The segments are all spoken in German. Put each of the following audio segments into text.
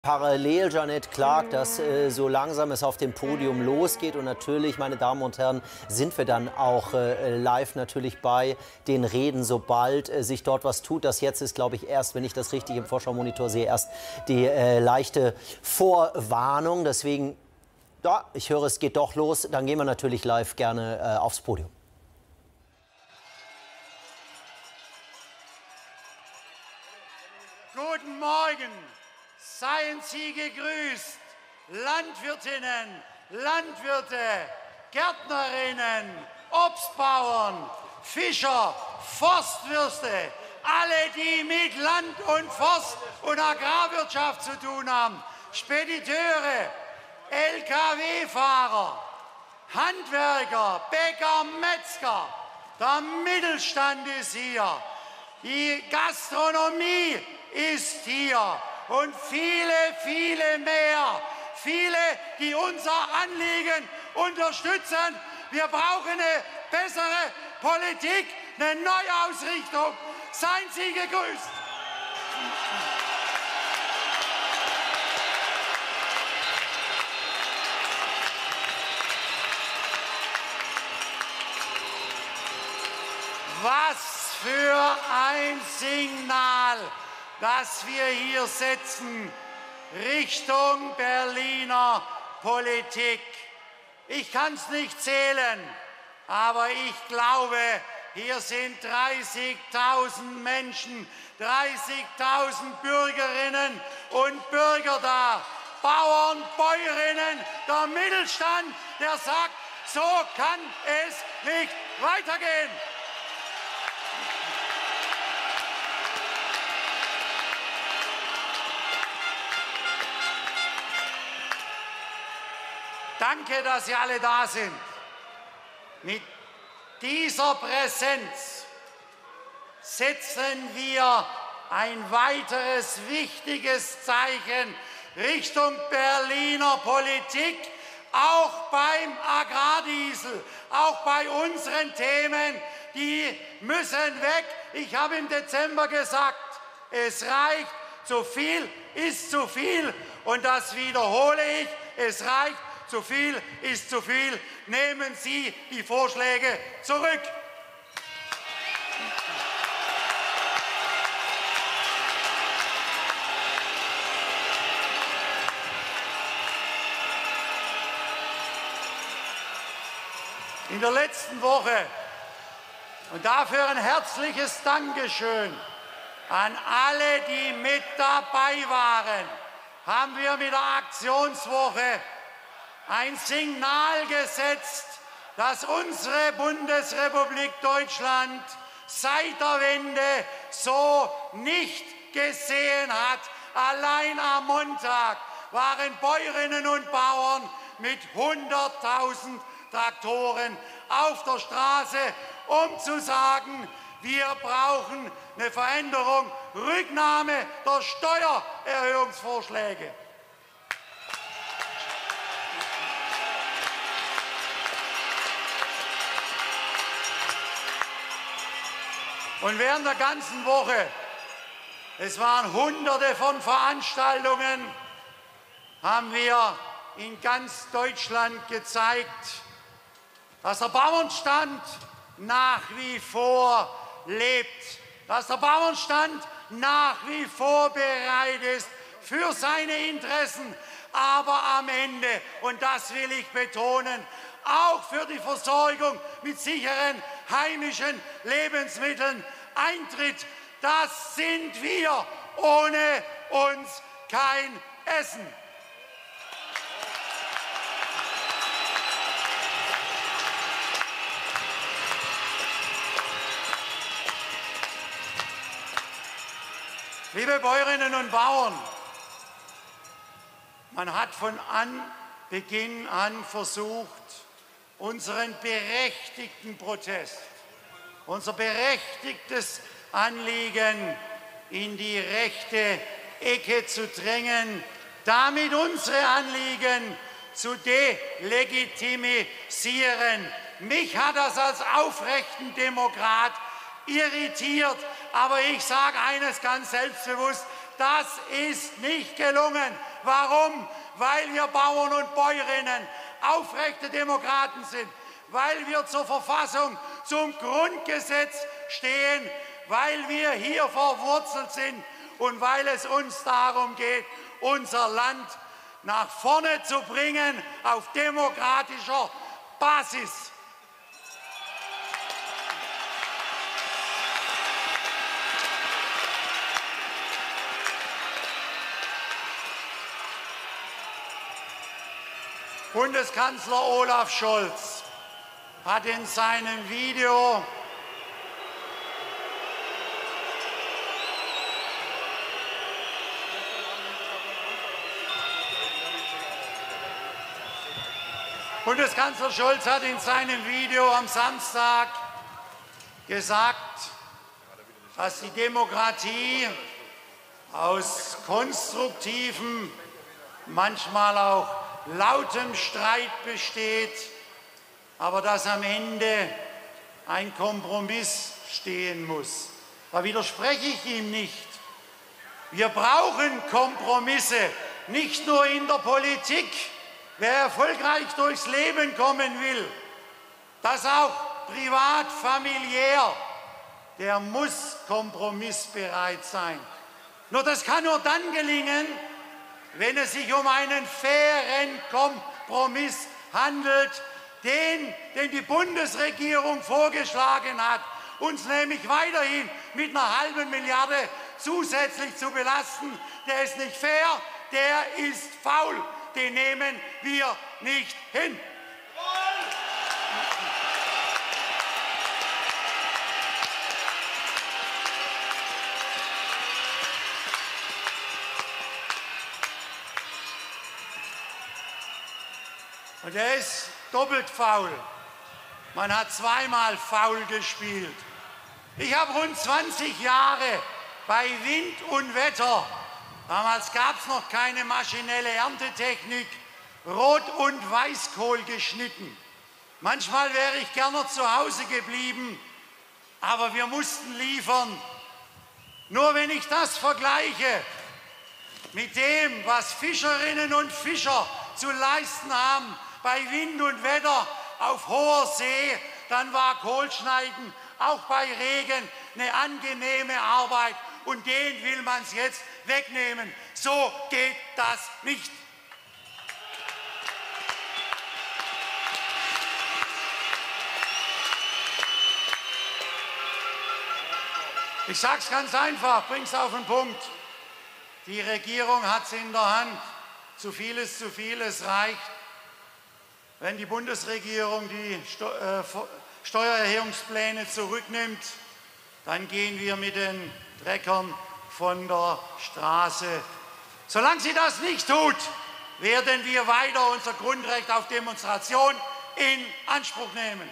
Parallel Jeanette Clark, dass so langsam es auf dem Podium losgeht. Und natürlich, meine Damen und Herren, sind wir dann auch live natürlich bei den Reden, sobald sich dort was tut. Das jetzt ist, glaube ich, erst, wenn ich das richtig im Vorschau-Monitor sehe, erst die leichte Vorwarnung. Deswegen, ja, ich höre, es geht doch los. Dann gehen wir natürlich live gerne aufs Podium. Guten Morgen. Seien Sie gegrüßt, Landwirtinnen, Landwirte, Gärtnerinnen, Obstbauern, Fischer, Forstwirte, alle, die mit Land- und Forst- und Agrarwirtschaft zu tun haben, Spediteure, Lkw-Fahrer, Handwerker, Bäcker, Metzger, der Mittelstand ist hier, die Gastronomie ist hier. Und viele, viele mehr. Viele, die unser Anliegen unterstützen. Wir brauchen eine bessere Politik, eine Neuausrichtung. Seien Sie gegrüßt. Was für ein Signal, das wir hier setzen, Richtung Berliner Politik. Ich kann es nicht zählen, aber ich glaube, hier sind 30.000 Menschen, 30.000 Bürgerinnen und Bürger da, Bauern, Bäuerinnen, der Mittelstand, der sagt, so kann es nicht weitergehen. Danke, dass Sie alle da sind. Mit dieser Präsenz setzen wir ein weiteres wichtiges Zeichen Richtung Berliner Politik, auch beim Agrardiesel, auch bei unseren Themen, die müssen weg. Ich habe im Dezember gesagt, es reicht, zu viel ist zu viel und das wiederhole ich, es reicht. Zu viel ist zu viel. Nehmen Sie die Vorschläge zurück. In der letzten Woche, und dafür ein herzliches Dankeschön an alle, die mit dabei waren, haben wir mit der Aktionswoche ein Signal gesetzt, das unsere Bundesrepublik Deutschland seit der Wende so nicht gesehen hat. Allein am Montag waren Bäuerinnen und Bauern mit 100.000 Traktoren auf der Straße, um zu sagen, wir brauchen eine Veränderung, Rücknahme der Steuererhöhungsvorschläge. Und während der ganzen Woche, es waren Hunderte von Veranstaltungen, haben wir in ganz Deutschland gezeigt, dass der Bauernstand nach wie vor lebt, dass der Bauernstand nach wie vor bereit ist für seine Interessen, aber am Ende, und das will ich betonen, auch für die Versorgung mit sicheren heimischen Lebensmitteln eintritt. Das sind wir, ohne uns kein Essen. Liebe Bäuerinnen und Bauern, man hat von Beginn an versucht, unseren berechtigten Protest, unser berechtigtes Anliegen in die rechte Ecke zu drängen, damit unsere Anliegen zu delegitimisieren. Mich hat das als aufrechten Demokrat irritiert, aber ich sage eines ganz selbstbewusst, Das ist nicht gelungen. Warum? Weil wir Bauern und Bäuerinnen aufrechte Demokraten sind, weil wir zur Verfassung, zum Grundgesetz stehen, weil wir hier verwurzelt sind und weil es uns darum geht, unser Land nach vorne zu bringen auf demokratischer Basis. Bundeskanzler Olaf Scholz hat in seinem Video am Samstag gesagt, dass die Demokratie aus konstruktivem, manchmal auch lautem Streit besteht, aber dass am Ende ein Kompromiss stehen muss. Da widerspreche ich ihm nicht. Wir brauchen Kompromisse, nicht nur in der Politik. Wer erfolgreich durchs Leben kommen will, das auch privat, familiär, der muss kompromissbereit sein. Nur das kann nur dann gelingen, wenn es sich um einen fairen Kompromiss handelt, den die Bundesregierung vorgeschlagen hat, uns nämlich weiterhin mit einer halben Milliarde zusätzlich zu belasten. Der ist nicht fair, der ist faul. Den nehmen wir nicht hin. Und er ist doppelt faul. Man hat zweimal faul gespielt. Ich habe rund 20 Jahre bei Wind und Wetter, damals gab es noch keine maschinelle Erntetechnik, Rot- und Weißkohl geschnitten. Manchmal wäre ich gerne zu Hause geblieben, aber wir mussten liefern. Nur wenn ich das vergleiche mit dem, was Fischerinnen und Fischer zu leisten haben, bei Wind und Wetter auf hoher See, dann war Kohlschneiden auch bei Regen eine angenehme Arbeit und den will man es jetzt wegnehmen. So geht das nicht. Ich sage es ganz einfach, bringe es auf den Punkt. Die Regierung hat es in der Hand. Zu viel, es reicht. Wenn die Bundesregierung die Steuererhöhungspläne zurücknimmt, dann gehen wir mit den Treckern von der Straße. Solange sie das nicht tut, werden wir weiter unser Grundrecht auf Demonstration in Anspruch nehmen.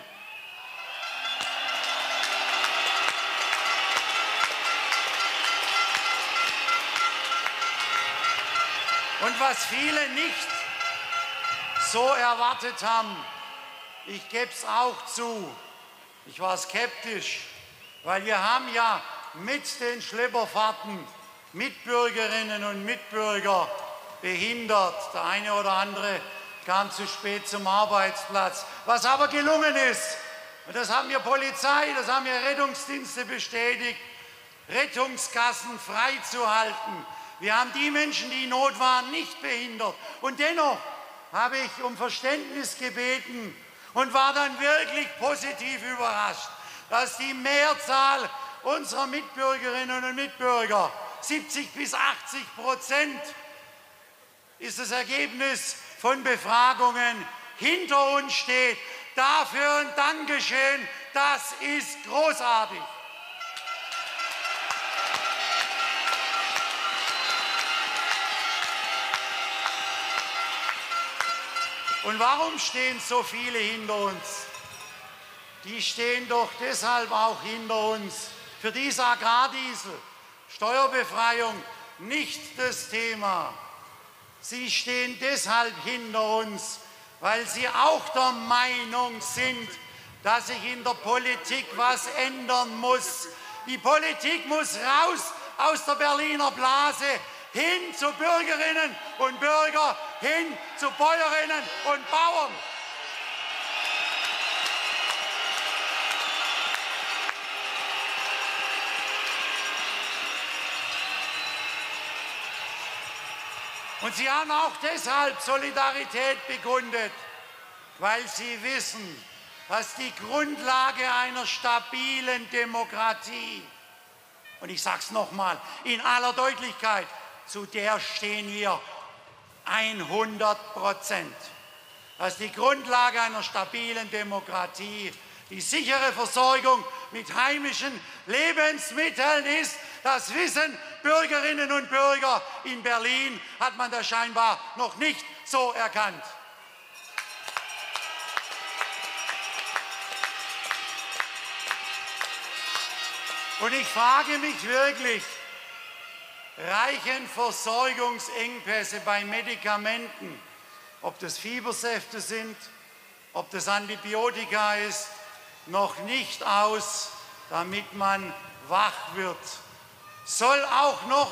Und was viele nicht so erwartet haben, ich gebe es auch zu, ich war skeptisch, weil wir haben ja mit den Schlepperfahrten Mitbürgerinnen und Mitbürger behindert. Der eine oder andere kam zu spät zum Arbeitsplatz. Was aber gelungen ist, und das haben wir Polizei, das haben wir Rettungsdienste bestätigt, Rettungsgassen freizuhalten. Wir haben die Menschen, die in Not waren, nicht behindert. Und dennoch habe ich um Verständnis gebeten und war dann wirklich positiv überrascht, dass die Mehrzahl unserer Mitbürgerinnen und Mitbürger, 70 bis 80% ist das Ergebnis von Befragungen, hinter uns steht. Dafür ein Dankeschön, das ist großartig. Und warum stehen so viele hinter uns? Die stehen doch deshalb auch hinter uns. Für diese Agrardiesel, Steuerbefreiung, nicht das Thema. Sie stehen deshalb hinter uns, weil sie auch der Meinung sind, dass sich in der Politik was ändern muss. Die Politik muss raus aus der Berliner Blase hin zu Bürgerinnen und Bürgern, hin zu Bäuerinnen und Bauern. Und Sie haben auch deshalb Solidarität bekundet, weil Sie wissen, dass die Grundlage einer stabilen Demokratie, und ich sage es nochmal in aller Deutlichkeit, zu der stehen wir 100%, dass die Grundlage einer stabilen Demokratie die sichere Versorgung mit heimischen Lebensmitteln ist. Das wissen Bürgerinnen und Bürger. In Berlin hat man das scheinbar noch nicht so erkannt. Und ich frage mich wirklich, reichen Versorgungsengpässe bei Medikamenten, ob das Fiebersäfte sind, ob das Antibiotika ist, noch nicht aus, damit man wach wird? Sollen auch noch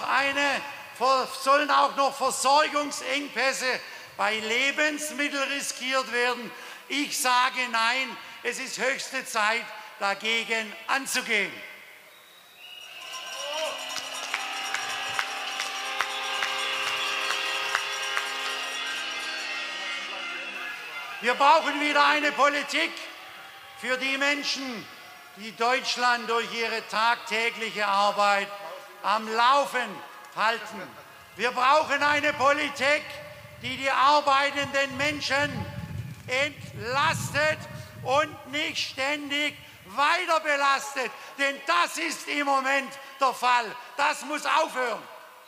Versorgungsengpässe bei Lebensmitteln riskiert werden? Ich sage nein, es ist höchste Zeit, dagegen anzugehen. Wir brauchen wieder eine Politik für die Menschen, die Deutschland durch ihre tagtägliche Arbeit am Laufen halten. Wir brauchen eine Politik, die die arbeitenden Menschen entlastet und nicht ständig weiter belastet. Denn das ist im Moment der Fall. Das muss aufhören.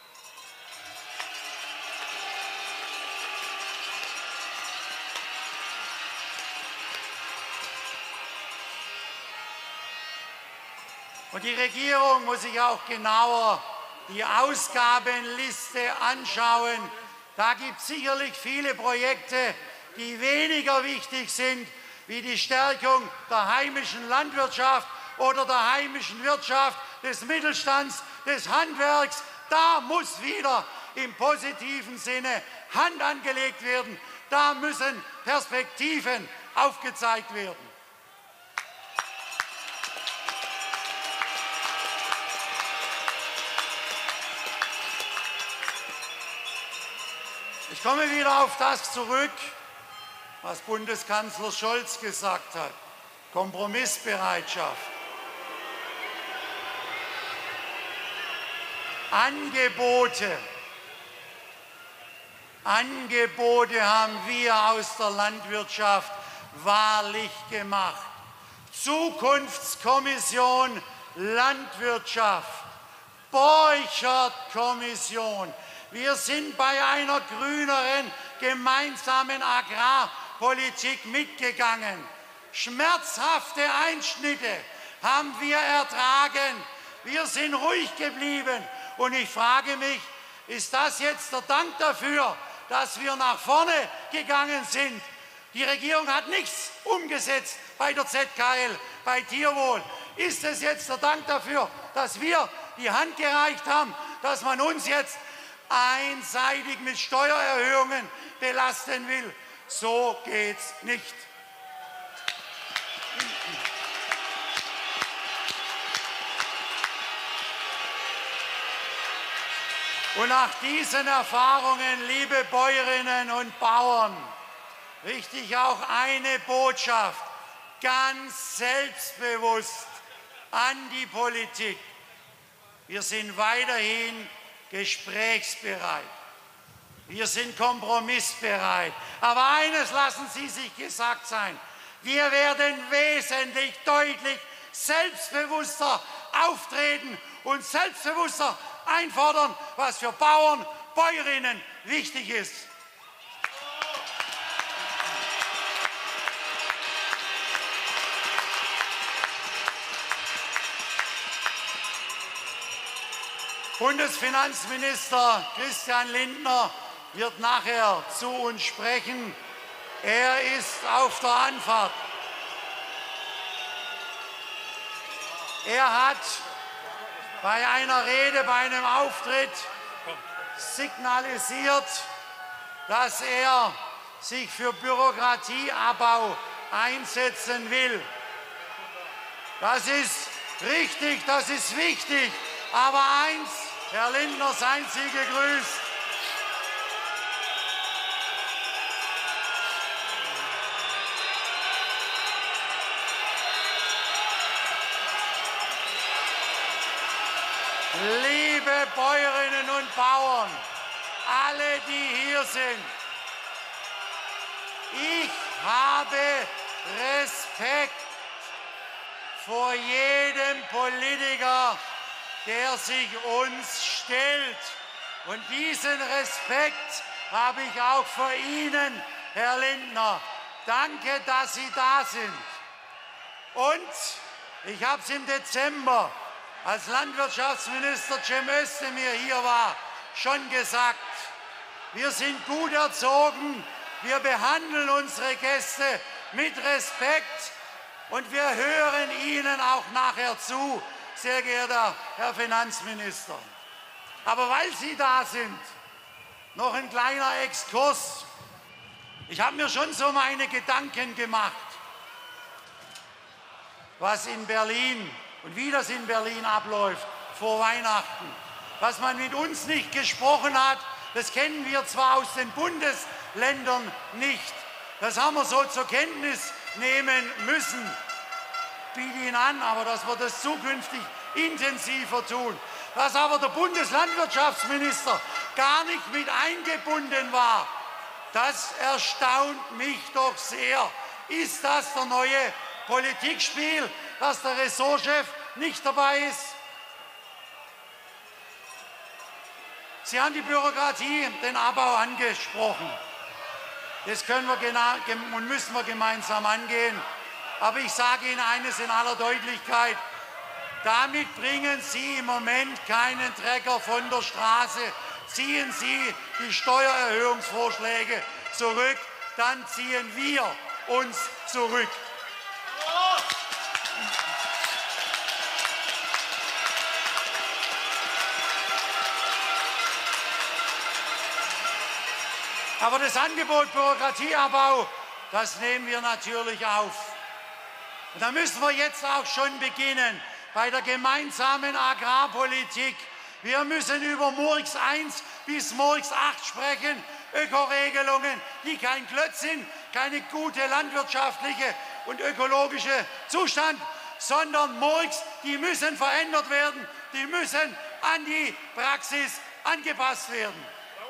Und die Regierung muss sich auch genauer die Ausgabenliste anschauen. Da gibt es sicherlich viele Projekte, die weniger wichtig sind, wie die Stärkung der heimischen Landwirtschaft oder der heimischen Wirtschaft, des Mittelstands, des Handwerks. Da muss wieder im positiven Sinne Hand angelegt werden. Da müssen Perspektiven aufgezeigt werden. Ich komme wieder auf das zurück, was Bundeskanzler Scholz gesagt hat. Kompromissbereitschaft. Angebote haben wir aus der Landwirtschaft wahrlich gemacht. Zukunftskommission Landwirtschaft, Borchert-Kommission. Wir sind bei einer grüneren gemeinsamen Agrarpolitik mitgegangen. Schmerzhafte Einschnitte haben wir ertragen. Wir sind ruhig geblieben. Und ich frage mich, ist das jetzt der Dank dafür, dass wir nach vorne gegangen sind? Die Regierung hat nichts umgesetzt bei der ZKL, bei Tierwohl. Ist es jetzt der Dank dafür, dass wir die Hand gereicht haben, dass man uns jetzt einseitig mit Steuererhöhungen belasten will? So geht's nicht. Und nach diesen Erfahrungen, liebe Bäuerinnen und Bauern, richte ich auch eine Botschaft ganz selbstbewusst an die Politik. Wir sind weiterhin gesprächsbereit. Wir sind kompromissbereit. Aber eines lassen Sie sich gesagt sein: Wir werden wesentlich, deutlich selbstbewusster auftreten und selbstbewusster einfordern, was für Bauern, Bäuerinnen wichtig ist. Bundesfinanzminister Christian Lindner wird nachher zu uns sprechen. Er ist auf der Anfahrt. bei einer Rede, bei einem Auftritt signalisiert, dass er sich für Bürokratieabbau einsetzen will. Das ist richtig, das ist wichtig. Aber eins, Herr Lindner, seien Sie gegrüßt. Liebe Bäuerinnen und Bauern, alle, die hier sind, ich habe Respekt vor jedem Politiker, der sich uns stellt. Und diesen Respekt habe ich auch vor Ihnen, Herr Lindner. Danke, dass Sie da sind. Und ich habe es im Dezember, als Landwirtschaftsminister Cem Özdemir hier war, schon gesagt. Wir sind gut erzogen, wir behandeln unsere Gäste mit Respekt und wir hören Ihnen auch nachher zu, sehr geehrter Herr Finanzminister. Aber weil Sie da sind, noch ein kleiner Exkurs. Ich habe mir schon so meine Gedanken gemacht, was in Berlin und wie das in Berlin abläuft vor Weihnachten. Was man mit uns nicht gesprochen hat, das kennen wir zwar aus den Bundesländern nicht. Das haben wir so zur Kenntnis nehmen müssen. Ich biete Ihnen an, aber dass wir das zukünftig intensiver tun. Dass aber der Bundeslandwirtschaftsminister gar nicht mit eingebunden war, das erstaunt mich doch sehr. Ist das der neue Politikspiel, dass der Ressortchef nicht dabei ist? Sie haben die Bürokratie, den Abbau angesprochen. Das können wir und müssen wir gemeinsam angehen. Aber ich sage Ihnen eines in aller Deutlichkeit. Damit bringen Sie im Moment keinen Trecker von der Straße. Ziehen Sie die Steuererhöhungsvorschläge zurück, dann ziehen wir uns zurück. Aber das Angebot Bürokratieabbau, das nehmen wir natürlich auf. Und da müssen wir jetzt auch schon beginnen bei der gemeinsamen Agrarpolitik. Wir müssen über Murks 1 bis Murks 8 sprechen, Ökoregelungen, die kein Klötz sind, keine gute landwirtschaftliche und ökologische Zustand, sondern Murks, die müssen verändert werden, die müssen an die Praxis angepasst werden.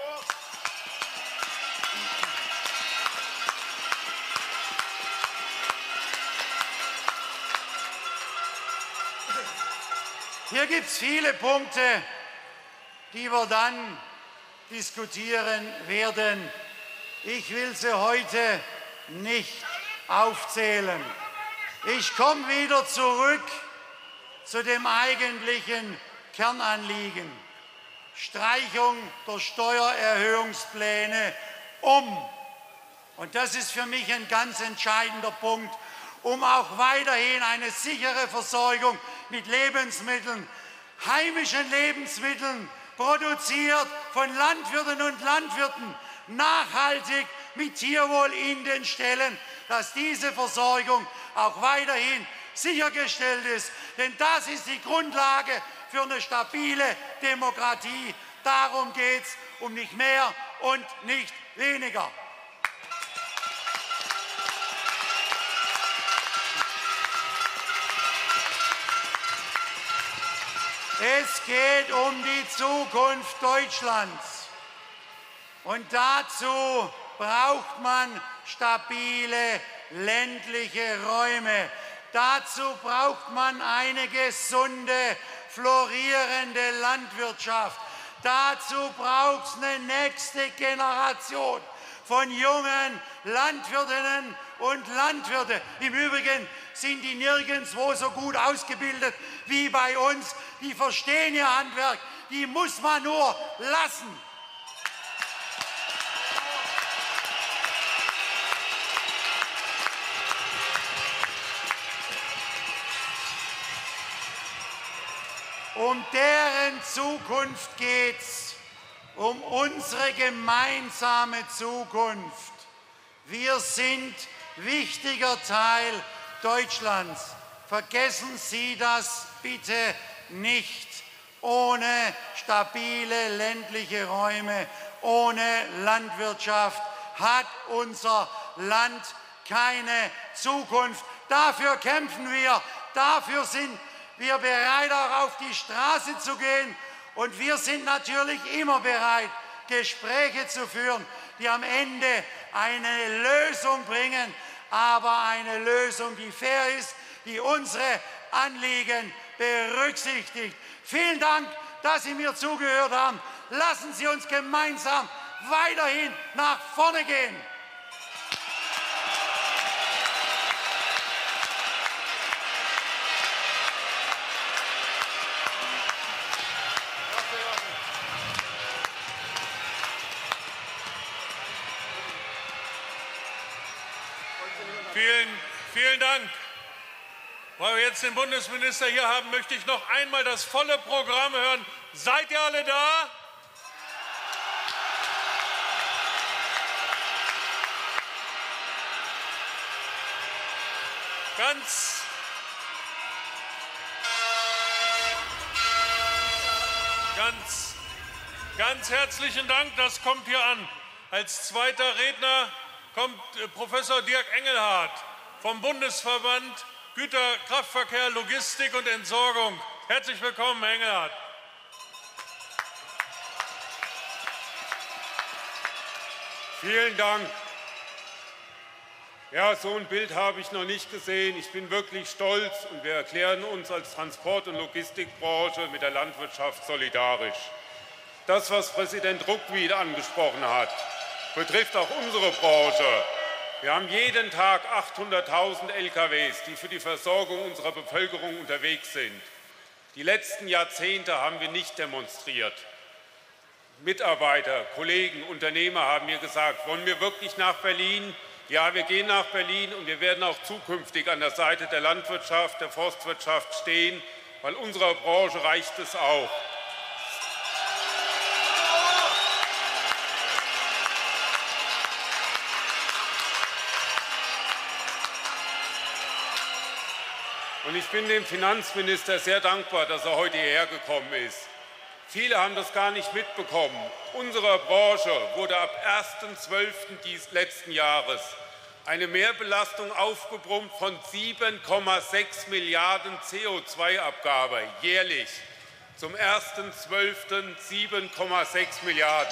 Hier gibt es viele Punkte, die wir dann diskutieren werden. Ich will sie heute nicht aufzählen. Ich komme wieder zurück zu dem eigentlichen Kernanliegen. Streichung der Steuererhöhungspläne Und das ist für mich ein ganz entscheidender Punkt, um auch weiterhin eine sichere Versorgung mit Lebensmitteln, heimischen Lebensmitteln, produziert von Landwirtinnen und Landwirten, nachhaltig mit Tierwohl in den Ställen, dass diese Versorgung auch weiterhin sichergestellt ist. Denn das ist die Grundlage für eine stabile Demokratie. Darum geht es, um nicht mehr und nicht weniger. Es geht um die Zukunft Deutschlands. Und dazu braucht man stabile ländliche Räume. Dazu braucht man eine gesunde, florierende Landwirtschaft. Dazu braucht es eine nächste Generation von jungen Landwirtinnen und Landwirten. Im Übrigen sind die nirgendwo so gut ausgebildet wie bei uns. Die verstehen ihr Handwerk, die muss man nur lassen. Um deren Zukunft geht's, um unsere gemeinsame Zukunft. Wir sind wichtiger Teil Deutschlands. Vergessen Sie das bitte nicht. Ohne stabile ländliche Räume, ohne Landwirtschaft hat unser Land keine Zukunft. Dafür kämpfen wir, dafür sind wir bereit, auch auf die Straße zu gehen. Und wir sind natürlich immer bereit, Gespräche zu führen, die am Ende eine Lösung bringen, aber eine Lösung, die fair ist, die unsere Anliegen berücksichtigt. Vielen Dank, dass Sie mir zugehört haben. Lassen Sie uns gemeinsam weiterhin nach vorne gehen. Vielen Dank. Weil wir jetzt den Bundesminister hier haben, möchte ich noch einmal das volle Programm hören. Seid ihr alle da? Ganz herzlichen Dank, das kommt hier an. Als zweiter Redner kommt Professor Dirk Engelhardt vom Bundesverband Güter, Kraftverkehr, Logistik und Entsorgung. Herzlich willkommen, Herr Engelhardt. Vielen Dank. Ja, so ein Bild habe ich noch nicht gesehen. Ich bin wirklich stolz und wir erklären uns als Transport- und Logistikbranche mit der Landwirtschaft solidarisch. Das, was Präsident Ruckwied angesprochen hat, betrifft auch unsere Branche. Wir haben jeden Tag 800.000 LKWs, die für die Versorgung unserer Bevölkerung unterwegs sind. Die letzten Jahrzehnte haben wir nicht demonstriert. Mitarbeiter, Kollegen, Unternehmer haben mir gesagt, wollen wir wirklich nach Berlin? Ja, wir gehen nach Berlin und wir werden auch zukünftig an der Seite der Landwirtschaft, der Forstwirtschaft stehen, weil unserer Branche reicht es auch. Und ich bin dem Finanzminister sehr dankbar, dass er heute hierher gekommen ist. Viele haben das gar nicht mitbekommen. Unserer Branche wurde ab 1.12. letzten Jahres eine Mehrbelastung aufgebrummt von 7,6 Milliarden CO2-Abgabe jährlich. Zum 1.12. 7,6 Milliarden.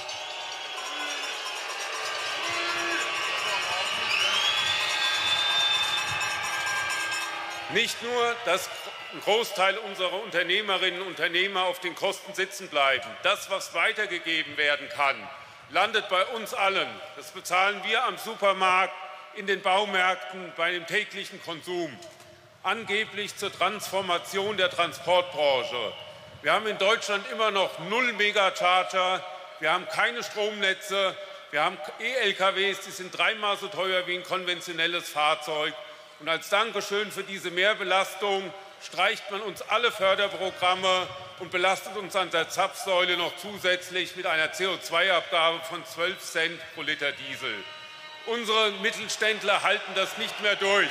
Nicht nur, dass ein Großteil unserer Unternehmerinnen und Unternehmer auf den Kosten sitzen bleiben. Das, was weitergegeben werden kann, landet bei uns allen. Das bezahlen wir am Supermarkt, in den Baumärkten, bei dem täglichen Konsum. Angeblich zur Transformation der Transportbranche. Wir haben in Deutschland immer noch 0 Megacharger, wir haben keine Stromnetze, wir haben E-LKWs, die sind 3-mal so teuer wie ein konventionelles Fahrzeug. Und als Dankeschön für diese Mehrbelastung streicht man uns alle Förderprogramme und belastet uns an der Zapfsäule noch zusätzlich mit einer CO2-Abgabe von 12 Cent pro Liter Diesel. Unsere Mittelständler halten das nicht mehr durch.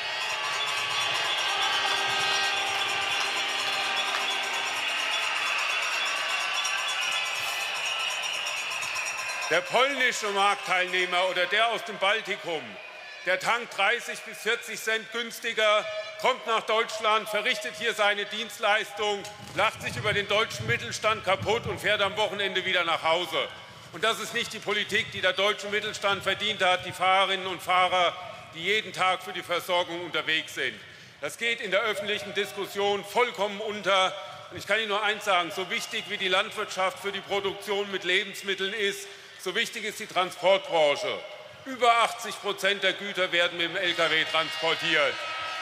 Der polnische Marktteilnehmer oder der aus dem Baltikum, der tankt 30 bis 40 Cent günstiger, kommt nach Deutschland, verrichtet hier seine Dienstleistung, lacht sich über den deutschen Mittelstand kaputt und fährt am Wochenende wieder nach Hause. Und das ist nicht die Politik, die der deutsche Mittelstand verdient hat, die Fahrerinnen und Fahrer, die jeden Tag für die Versorgung unterwegs sind. Das geht in der öffentlichen Diskussion vollkommen unter. Und ich kann Ihnen nur eins sagen, so wichtig wie die Landwirtschaft für die Produktion mit Lebensmitteln ist, so wichtig ist die Transportbranche. Über 80% der Güter werden mit dem Lkw transportiert.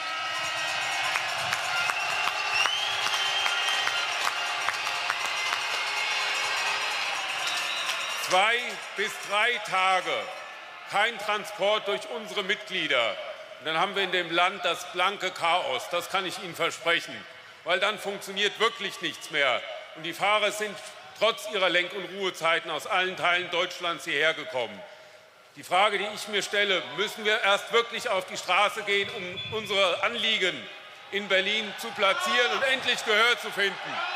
Zwei bis 3 Tage kein Transport durch unsere Mitglieder. Und dann haben wir in dem Land das blanke Chaos, das kann ich Ihnen versprechen. weil dann funktioniert wirklich nichts mehr. Und die Fahrer sind trotz ihrer Lenk- und Ruhezeiten aus allen Teilen Deutschlands hierher gekommen. Die Frage, die ich mir stelle, müssen wir erst wirklich auf die Straße gehen, um unsere Anliegen in Berlin zu platzieren und endlich Gehör zu finden?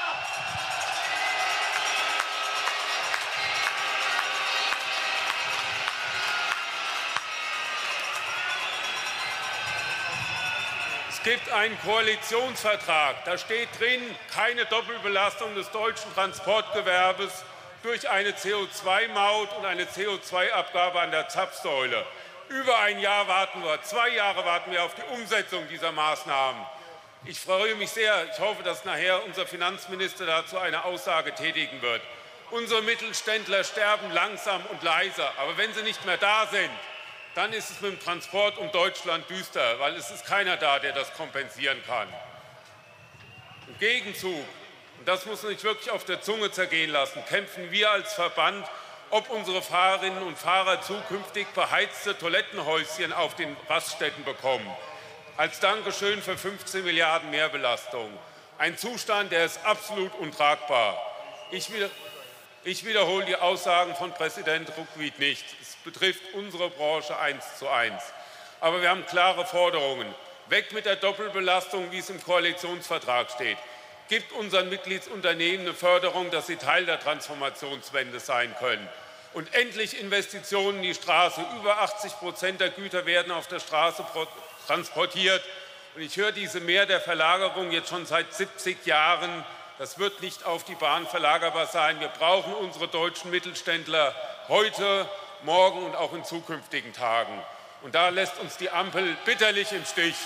Es gibt einen Koalitionsvertrag, da steht drin, keine Doppelbelastung des deutschen Transportgewerbes durch eine CO2-Maut und eine CO2-Abgabe an der Zapfsäule. Über ein Jahr warten wir, 2 Jahre warten wir auf die Umsetzung dieser Maßnahmen. Ich freue mich sehr, ich hoffe, dass nachher unser Finanzminister dazu eine Aussage tätigen wird. Unsere Mittelständler sterben langsam und leise, aber wenn sie nicht mehr da sind, dann ist es mit dem Transport um Deutschland düster, weil es ist keiner da, der das kompensieren kann. Im Gegenzug, und das muss man sich wirklich auf der Zunge zergehen lassen, kämpfen wir als Verband, ob unsere Fahrerinnen und Fahrer zukünftig beheizte Toilettenhäuschen auf den Raststätten bekommen. Als Dankeschön für 15 Milliarden Mehrbelastung. Ein Zustand, der ist absolut untragbar. Ich wiederhole die Aussagen von Präsident Ruckwied nicht. Es betrifft unsere Branche 1:1. Aber wir haben klare Forderungen. Weg mit der Doppelbelastung, wie es im Koalitionsvertrag steht. Gibt unseren Mitgliedsunternehmen eine Förderung, dass sie Teil der Transformationswende sein können. Und endlich Investitionen in die Straße. Über 80% der Güter werden auf der Straße transportiert. Und ich höre diese Mehr der Verlagerung jetzt schon seit 70 Jahren. Das wird nicht auf die Bahn verlagerbar sein. Wir brauchen unsere deutschen Mittelständler heute, morgen und auch in zukünftigen Tagen. Und da lässt uns die Ampel bitterlich im Stich.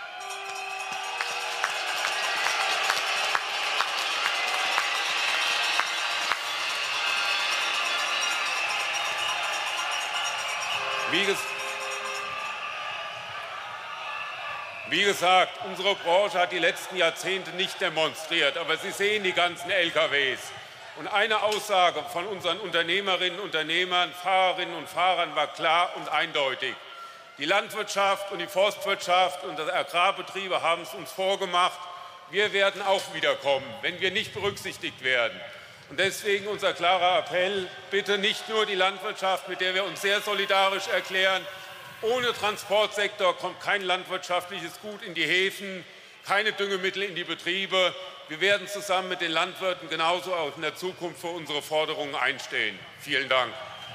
Wie gesagt, unsere Branche hat die letzten Jahrzehnte nicht demonstriert, aber Sie sehen die ganzen LKWs. Und eine Aussage von unseren Unternehmerinnen und Unternehmern, Fahrerinnen und Fahrern war klar und eindeutig. Die Landwirtschaft und die Forstwirtschaft und die Agrarbetriebe haben es uns vorgemacht. Wir werden auch wiederkommen, wenn wir nicht berücksichtigt werden. Und deswegen unser klarer Appell, bitte nicht nur die Landwirtschaft, mit der wir uns sehr solidarisch erklären. Ohne Transportsektor kommt kein landwirtschaftliches Gut in die Häfen, keine Düngemittel in die Betriebe. Wir werden zusammen mit den Landwirten genauso auch in der Zukunft für unsere Forderungen einstehen. Vielen Dank.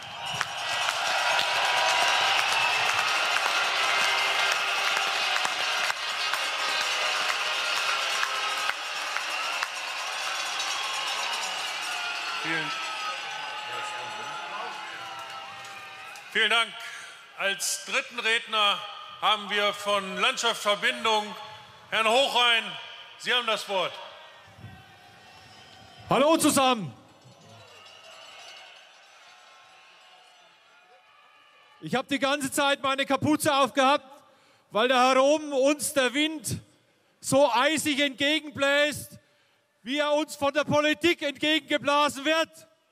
Vielen Dank. Als dritten Redner haben wir von Landschaftsverbindung Herrn Hochrein. Sie haben das Wort. Hallo zusammen. Ich habe die ganze Zeit meine Kapuze aufgehabt, weil da herum uns der Wind so eisig entgegenbläst, wie er uns von der Politik entgegengeblasen wird.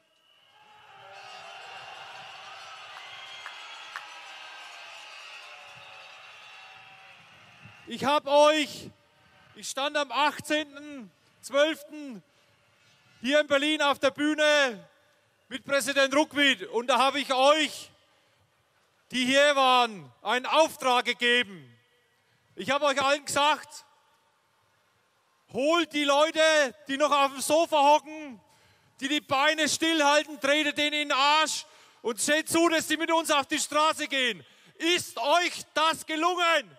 Ich stand am 18.12. hier in Berlin auf der Bühne mit Präsident Ruckwied und da habe ich euch, die hier waren, einen Auftrag gegeben. Ich habe euch allen gesagt, holt die Leute, die noch auf dem Sofa hocken, die die Beine stillhalten, tretet denen in den Arsch und seht zu, dass sie mit uns auf die Straße gehen. Ist euch das gelungen?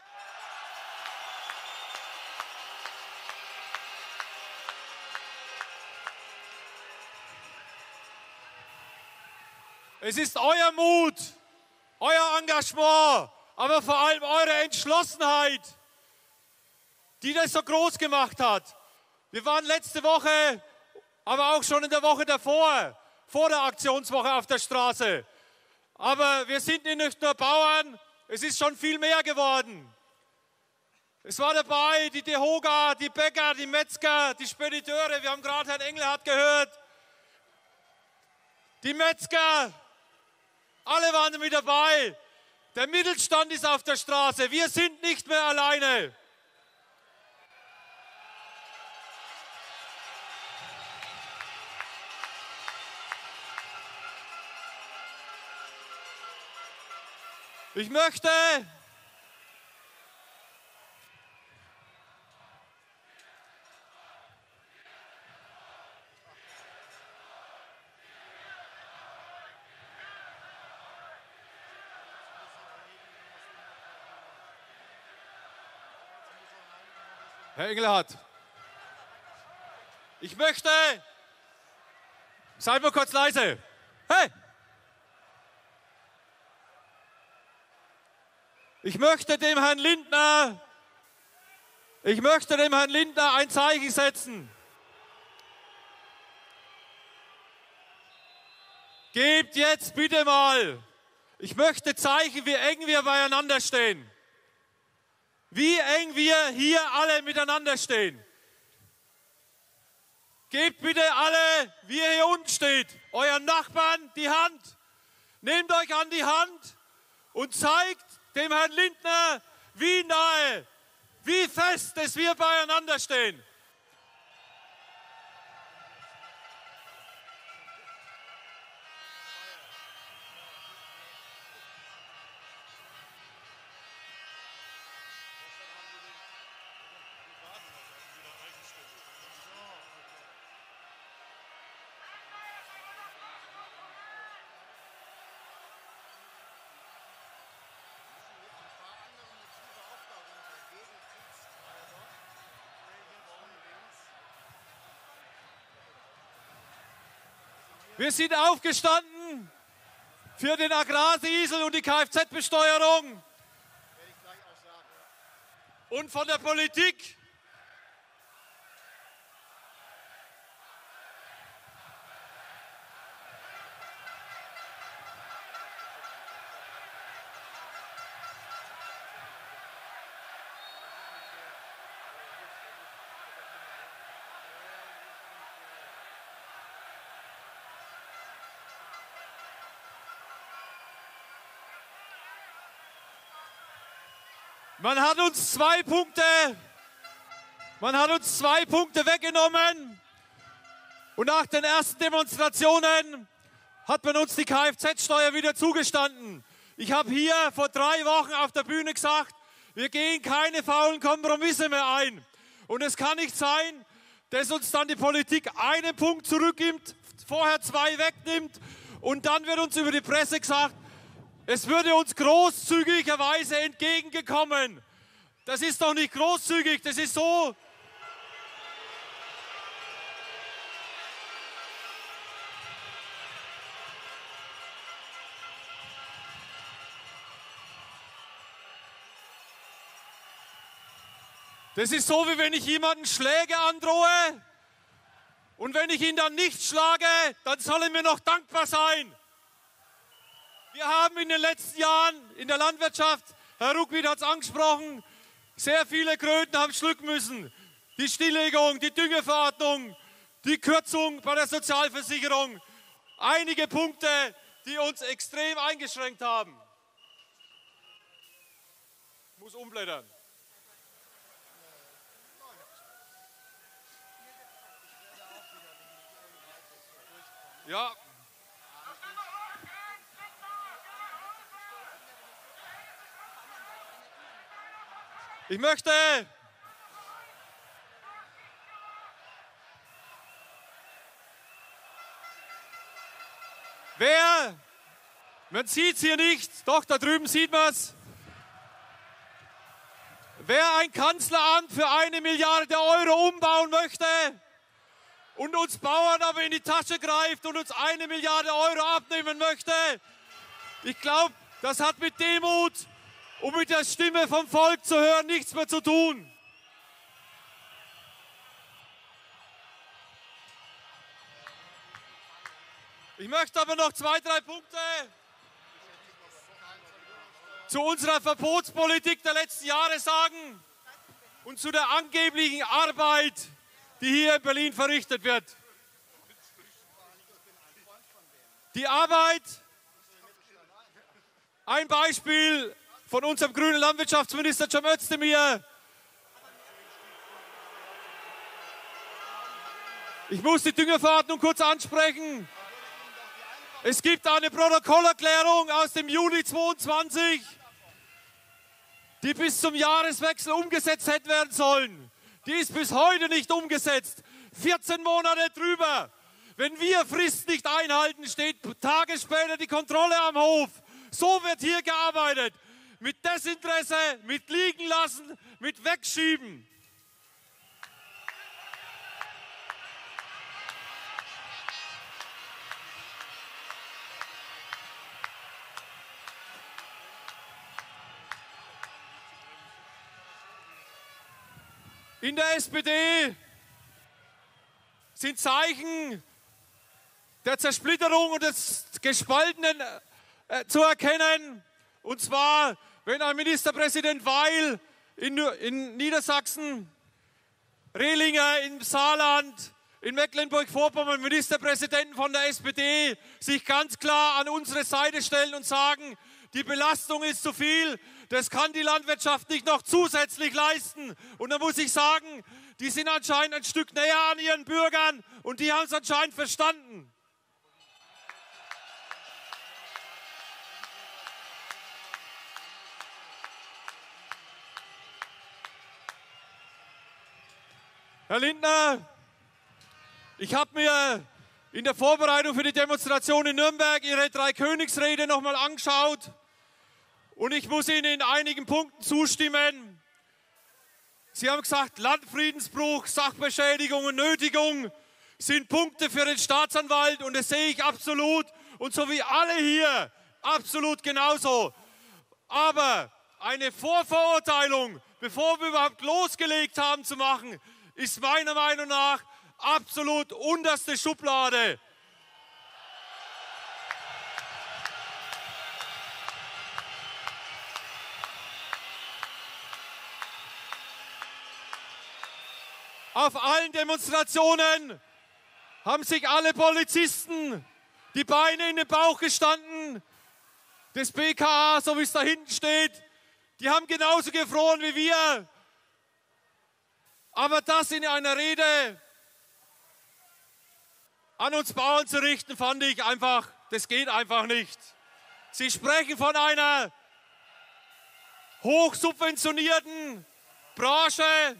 Es ist euer Mut, euer Engagement, aber vor allem eure Entschlossenheit, die das so groß gemacht hat. Wir waren letzte Woche, aber auch schon in der Woche davor, vor der Aktionswoche auf der Straße. Aber wir sind nicht nur Bauern, es ist schon viel mehr geworden. Es war dabei die DEHOGA, die Bäcker, die Metzger, die Spediteure, wir haben gerade Herrn Engelhardt gehört, die Metzger, alle waren mit dabei. Der Mittelstand ist auf der Straße. Wir sind nicht mehr alleine. Ich möchte Herr Engelhardt, ich möchte, seid mal kurz leise. Hey! Ich möchte dem Herrn Lindner ein Zeichen setzen. Gebt jetzt bitte mal. Ich möchte zeigen, wie eng wir beieinander stehen. Wie eng wir hier alle miteinander stehen. Gebt bitte alle, wie ihr hier unten steht, euren Nachbarn die Hand. Nehmt euch an die Hand und zeigt dem Herrn Lindner, wie nahe, wie fest, dass wir beieinander stehen. Wir sind aufgestanden für den Agrardiesel und die Kfz-Besteuerung. Und von der Politik Man hat uns zwei Punkte weggenommen und nach den ersten Demonstrationen hat man uns die Kfz-Steuer wieder zugestanden. Ich habe hier vor 3 Wochen auf der Bühne gesagt, wir gehen keine faulen Kompromisse mehr ein. Und es kann nicht sein, dass uns dann die Politik einen Punkt zurückgibt, vorher 2 wegnimmt und dann wird uns über die Presse gesagt, es würde uns großzügigerweise entgegengekommen. Das ist doch nicht großzügig, das ist so. Das ist so, wie wenn ich jemanden Schläge androhe und wenn ich ihn dann nicht schlage, dann soll er mir noch dankbar sein. Wir haben in den letzten Jahren in der Landwirtschaft, Herr Ruckwied hat es angesprochen, sehr viele Kröten haben schlucken müssen. Die Stilllegung, die Düngeverordnung, die Kürzung bei der Sozialversicherung. Einige Punkte, die uns extrem eingeschränkt haben. Ich muss umblättern. Ja. Ich möchte man sieht es hier nicht, doch da drüben sieht man es. Wer ein Kanzleramt für 1 Milliarde Euro umbauen möchte und uns Bauern aber in die Tasche greift und uns 1 Milliarde Euro abnehmen möchte, ich glaube, das hat mit Demut und mit der Stimme vom Volk zu hören nichts mehr zu tun. Ich möchte aber noch 2, 3 Punkte zu unserer Verbotspolitik der letzten Jahre sagen und zu der angeblichen Arbeit, die hier in Berlin verrichtet wird. Die Arbeit, ein Beispiel von unserem grünen Landwirtschaftsminister Cem Özdemir. Ich muss die Düngeverordnung kurz ansprechen. Es gibt eine Protokollerklärung aus dem Juli 2022. die bis zum Jahreswechsel umgesetzt hätte werden sollen. Die ist bis heute nicht umgesetzt. 14 Monate drüber. Wenn wir Frist nicht einhalten, steht Tage später die Kontrolle am Hof. So wird hier gearbeitet. Mit Desinteresse, mit liegen lassen, mit wegschieben. In der SPD sind Zeichen der Zersplitterung und des Gespaltenen zu erkennen. Und zwar, wenn ein Ministerpräsident Weil in Niedersachsen, Rehlinger im Saarland, in Mecklenburg-Vorpommern, Ministerpräsidenten von der SPD, sich ganz klar an unsere Seite stellen und sagen, die Belastung ist zu viel, das kann die Landwirtschaft nicht noch zusätzlich leisten. Und da muss ich sagen, die sind anscheinend ein Stück näher an ihren Bürgern und die haben es anscheinend verstanden. Herr Lindner, ich habe mir in der Vorbereitung für die Demonstration in Nürnberg Ihre Dreikönigsrede nochmal angeschaut und ich muss Ihnen in einigen Punkten zustimmen. Sie haben gesagt, Landfriedensbruch, Sachbeschädigung und Nötigung sind Punkte für den Staatsanwalt und das sehe ich absolut und so wie alle hier absolut genauso. Aber eine Vorverurteilung, bevor wir überhaupt losgelegt haben zu machen, ist meiner Meinung nach absolut unterste Schublade. Auf allen Demonstrationen haben sich alle Polizisten die Beine in den Bauch gestanden. Das BKA, so wie es da hinten steht, die haben genauso gefroren wie wir. Aber das in einer Rede an uns Bauern zu richten, fand ich einfach, das geht einfach nicht. Sie sprechen von einer hochsubventionierten Branche.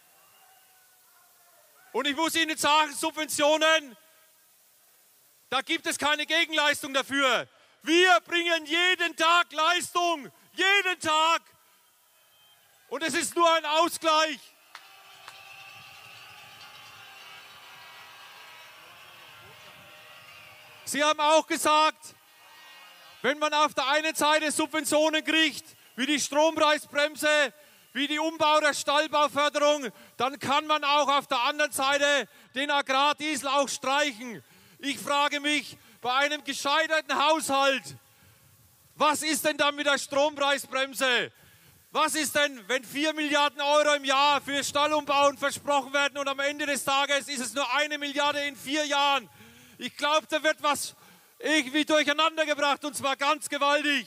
Und ich muss Ihnen sagen, Subventionen, da gibt es keine Gegenleistung dafür. Wir bringen jeden Tag Leistung, jeden Tag. Und es ist nur ein Ausgleich. Sie haben auch gesagt, wenn man auf der einen Seite Subventionen kriegt, wie die Strompreisbremse, wie die Umbau der Stallbauförderung, dann kann man auch auf der anderen Seite den Agrardiesel auch streichen. Ich frage mich, bei einem gescheiterten Haushalt, was ist denn dann mit der Strompreisbremse? Was ist denn, wenn 4 Milliarden Euro im Jahr für Stallumbauen versprochen werden und am Ende des Tages ist es nur 1 Milliarde in 4 Jahren? Ich glaube, da wird was irgendwie durcheinander gebracht und zwar ganz gewaltig.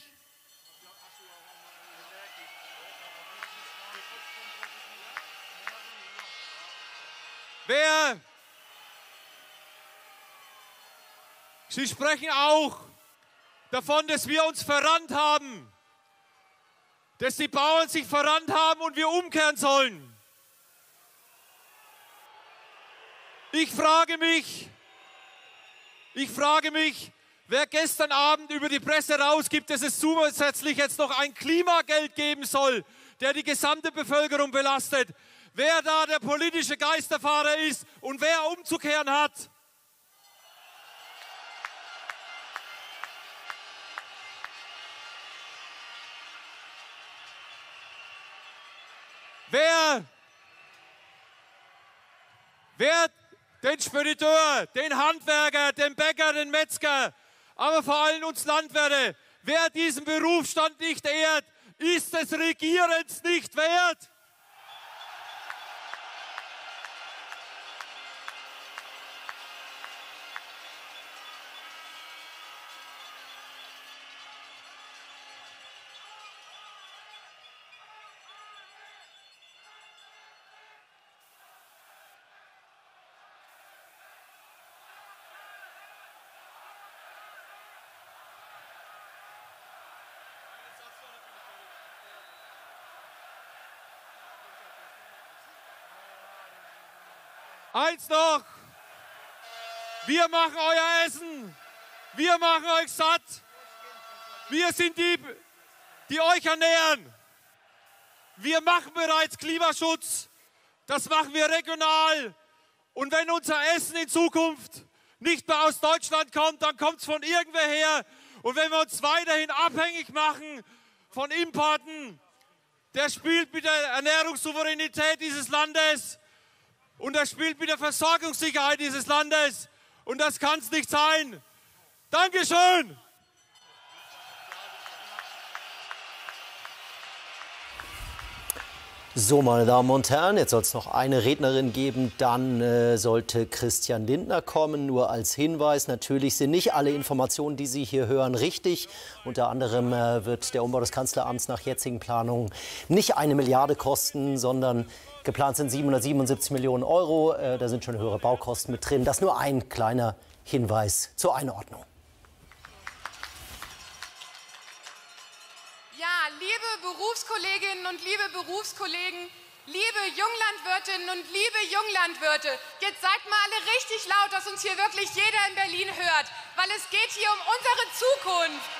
Sie sprechen auch davon, dass wir uns verrannt haben, dass die Bauern sich verrannt haben und wir umkehren sollen. Ich frage mich, wer gestern Abend über die Presse rausgibt, dass es zusätzlich jetzt noch ein Klimageld geben soll, der die gesamte Bevölkerung belastet. Wer da der politische Geisterfahrer ist und wer umzukehren hat. Wer den Spediteur, den Handwerker, den Bäcker, den Metzger, aber vor allem uns Landwirte, wer diesen Berufsstand nicht ehrt, ist des Regierens nicht wert. Eins noch. Wir machen euer Essen. Wir machen euch satt. Wir sind die euch ernähren. Wir machen bereits Klimaschutz. Das machen wir regional. Und wenn unser Essen in Zukunft nicht mehr aus Deutschland kommt, dann kommt es von irgendwer her. Und wenn wir uns weiterhin abhängig machen von Importen, der spielt mit der Ernährungssouveränität dieses Landes und der spielt mit der Versorgungssicherheit dieses Landes. Und das kann es nicht sein. Dankeschön. So, meine Damen und Herren, jetzt soll es noch eine Rednerin geben, dann sollte Christian Lindner kommen. Nur als Hinweis, natürlich sind nicht alle Informationen, die Sie hier hören, richtig. Unter anderem wird der Umbau des Kanzleramts nach jetzigen Planungen nicht 1 Milliarde kosten, sondern geplant sind 777 Millionen Euro. Da sind schon höhere Baukosten mit drin. Das nur ein kleiner Hinweis zur Einordnung. Liebe Berufskolleginnen und liebe Berufskollegen, liebe Junglandwirtinnen und liebe Junglandwirte, jetzt sagt mal alle richtig laut, dass uns hier wirklich jeder in Berlin hört, weil es geht hier um unsere Zukunft.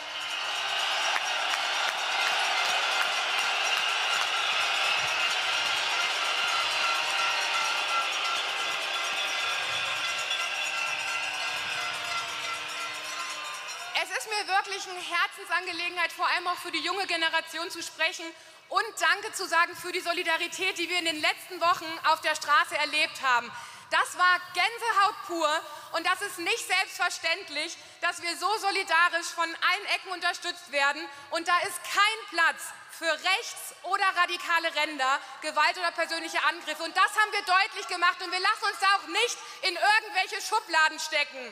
Es ist mir wirklich eine Herzensangelegenheit, vor allem auch für die junge Generation zu sprechen und Danke zu sagen für die Solidarität, die wir in den letzten Wochen auf der Straße erlebt haben. Das war Gänsehaut pur und das ist nicht selbstverständlich, dass wir so solidarisch von allen Ecken unterstützt werden. Und da ist kein Platz für rechts- oder radikale Ränder, Gewalt oder persönliche Angriffe. Und das haben wir deutlich gemacht und wir lassen uns da auch nicht in irgendwelche Schubladen stecken.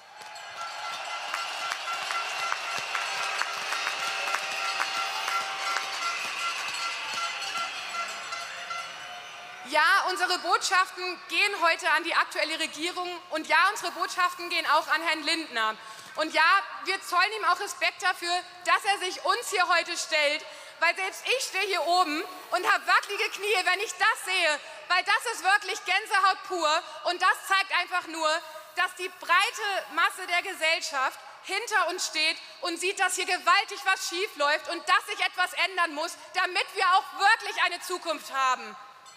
Ja, unsere Botschaften gehen heute an die aktuelle Regierung und ja, unsere Botschaften gehen auch an Herrn Lindner. Und ja, wir zollen ihm auch Respekt dafür, dass er sich uns hier heute stellt, weil selbst ich stehe hier oben und habe wackelige Knie, wenn ich das sehe, weil das ist wirklich Gänsehaut pur und das zeigt einfach nur, dass die breite Masse der Gesellschaft hinter uns steht und sieht, dass hier gewaltig was schief läuft und dass sich etwas ändern muss, damit wir auch wirklich eine Zukunft haben.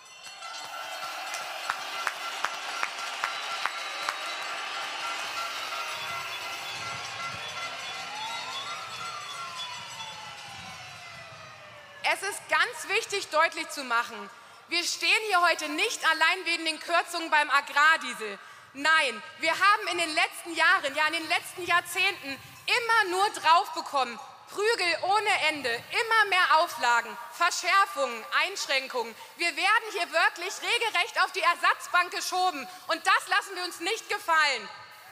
Es ist ganz wichtig, deutlich zu machen, wir stehen hier heute nicht allein wegen den Kürzungen beim Agrardiesel. Nein, wir haben in den letzten Jahren, ja in den letzten Jahrzehnten immer nur drauf bekommen. Prügel ohne Ende, immer mehr Auflagen, Verschärfungen, Einschränkungen. Wir werden hier wirklich regelrecht auf die Ersatzbank geschoben und das lassen wir uns nicht gefallen.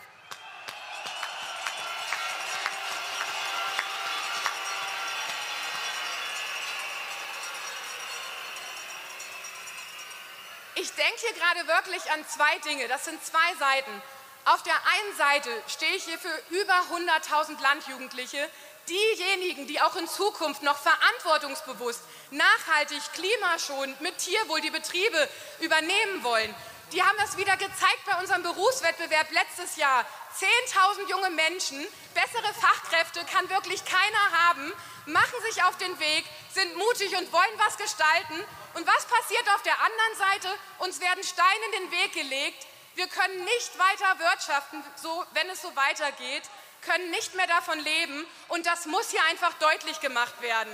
Ich denke hier gerade wirklich an zwei Dinge, das sind zwei Seiten. Auf der einen Seite stehe ich hier für über 100.000 Landjugendliche, diejenigen, die auch in Zukunft noch verantwortungsbewusst, nachhaltig, klimaschonend mit Tierwohl die Betriebe übernehmen wollen. Die haben das wieder gezeigt bei unserem Berufswettbewerb letztes Jahr. 10.000 junge Menschen, bessere Fachkräfte kann wirklich keiner haben, machen sich auf den Weg, sind mutig und wollen was gestalten. Und was passiert auf der anderen Seite? Uns werden Steine in den Weg gelegt. Wir können nicht weiter wirtschaften, wenn es so weitergeht, können nicht mehr davon leben. Und das muss hier einfach deutlich gemacht werden.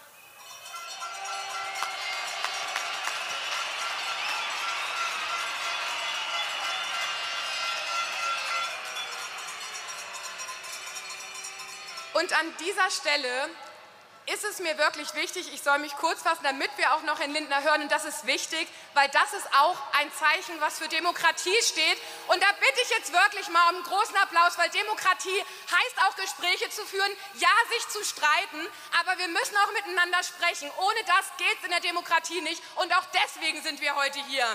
Und an dieser Stelle ist es mir wirklich wichtig, ich soll mich kurz fassen, damit wir auch noch Herrn Lindner hören. Und das ist wichtig, weil das ist auch ein Zeichen, was für Demokratie steht. Und da bitte ich jetzt wirklich mal um einen großen Applaus, weil Demokratie heißt auch Gespräche zu führen, ja, sich zu streiten, aber wir müssen auch miteinander sprechen. Ohne das geht es in der Demokratie nicht und auch deswegen sind wir heute hier.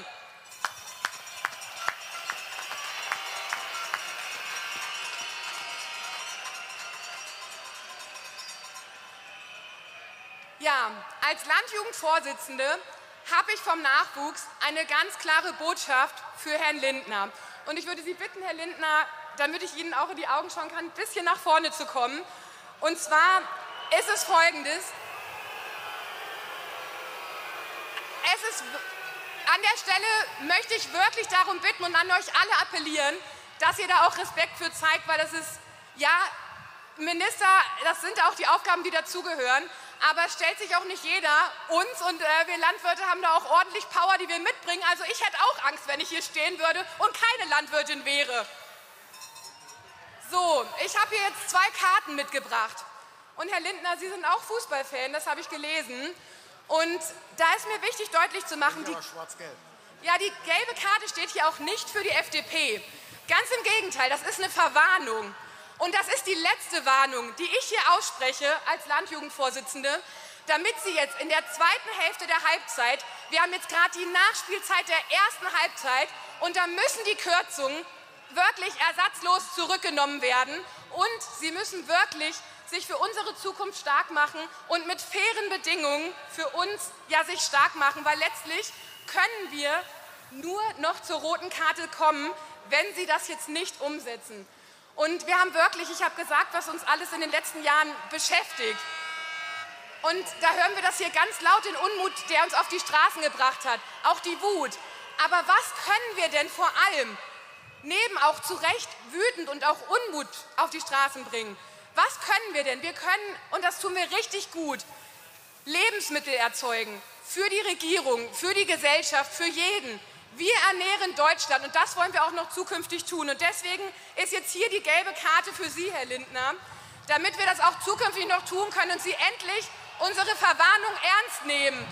Ja, als Landjugendvorsitzende habe ich vom Nachwuchs eine ganz klare Botschaft für Herrn Lindner. Und ich würde Sie bitten, Herr Lindner, damit ich Ihnen auch in die Augen schauen kann, ein bisschen nach vorne zu kommen. Und zwar ist es Folgendes. An der Stelle möchte ich wirklich darum bitten und an euch alle appellieren, dass ihr da auch Respekt für zeigt, weil das ist, ja, Minister, das sind auch die Aufgaben, die dazugehören, aber es stellt sich auch nicht jeder uns und wir Landwirte haben da auch ordentlich Power, die wir mitbringen. Also ich hätte auch Angst, wenn ich hier stehen würde und keine Landwirtin wäre. So, ich habe hier jetzt 2 Karten mitgebracht. Und Herr Lindner, Sie sind auch Fußballfan, das habe ich gelesen. Und da ist mir wichtig, deutlich zu machen, die gelbe Karte steht hier auch nicht für die FDP. Ganz im Gegenteil, das ist eine Verwarnung. Und das ist die letzte Warnung, die ich hier ausspreche als Landjugendvorsitzende, damit Sie jetzt in der zweiten Hälfte der Halbzeit, wir haben jetzt gerade die Nachspielzeit der ersten Halbzeit, und da müssen die Kürzungen wirklich ersatzlos zurückgenommen werden. Und Sie müssen wirklich sich für unsere Zukunft stark machen und mit fairen Bedingungen für uns sich stark machen, weil letztlich können wir nur noch zur roten Karte kommen, wenn Sie das jetzt nicht umsetzen. Und wir haben wirklich, ich habe gesagt, was uns alles in den letzten Jahren beschäftigt. Und da hören wir das hier ganz laut, den Unmut, der uns auf die Straßen gebracht hat, auch die Wut. Aber was können wir denn vor allem, neben auch zu Recht wütend und auch Unmut auf die Straßen bringen? Was können wir denn? Wir können, und das tun wir richtig gut, Lebensmittel erzeugen für die Regierung, für die Gesellschaft, für jeden. Wir ernähren Deutschland und das wollen wir auch noch zukünftig tun. Und deswegen ist jetzt hier die gelbe Karte für Sie, Herr Lindner, damit wir das auch zukünftig noch tun können und Sie endlich unsere Verwarnung ernst nehmen.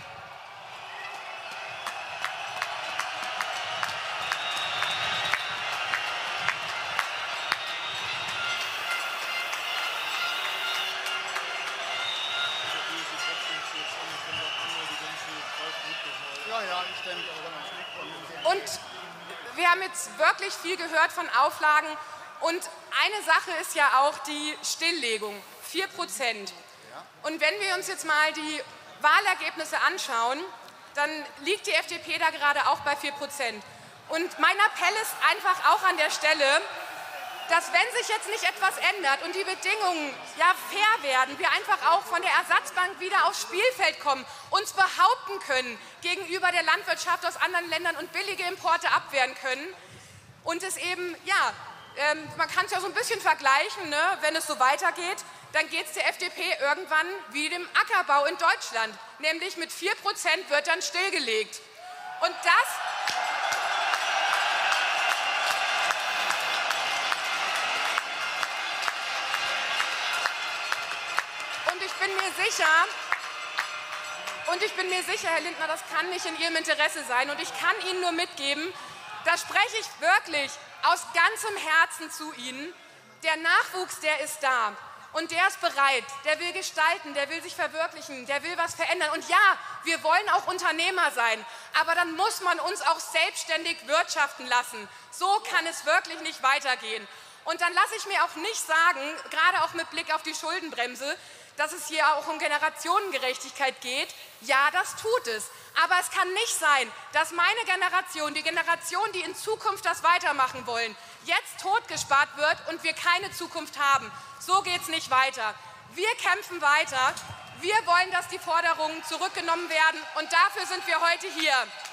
Und wir haben jetzt wirklich viel gehört von Auflagen. Und eine Sache ist ja auch die Stilllegung, 4%. Und wenn wir uns jetzt mal die Wahlergebnisse anschauen, dann liegt die FDP da gerade auch bei 4%. Und mein Appell ist einfach auch an der Stelle, dass wenn sich jetzt nicht etwas ändert und die Bedingungen fair werden, wir einfach auch von der Ersatzbank wieder aufs Spielfeld kommen, uns behaupten können gegenüber der Landwirtschaft aus anderen Ländern und billige Importe abwehren können. Und es eben, man kann es ja so ein bisschen vergleichen, ne? Wenn es so weitergeht, dann geht es der FDP irgendwann wie dem Ackerbau in Deutschland. Nämlich mit 4% wird dann stillgelegt. Und ich bin mir sicher, Herr Lindner, das kann nicht in Ihrem Interesse sein. Und ich kann Ihnen nur mitgeben, da spreche ich wirklich aus ganzem Herzen zu Ihnen. Der Nachwuchs, der ist da. Und der ist bereit, der will gestalten, der will sich verwirklichen, der will was verändern. Und ja, wir wollen auch Unternehmer sein, aber dann muss man uns auch selbstständig wirtschaften lassen. So kann es wirklich nicht weitergehen. Und dann lasse ich mir auch nicht sagen, gerade auch mit Blick auf die Schuldenbremse, dass es hier auch um Generationengerechtigkeit geht. Ja, das tut es. Aber es kann nicht sein, dass meine Generation, die Generation, die in Zukunft das weitermachen wollen, jetzt totgespart wird und wir keine Zukunft haben. So geht es nicht weiter. Wir kämpfen weiter. Wir wollen, dass die Forderungen zurückgenommen werden. Und dafür sind wir heute hier.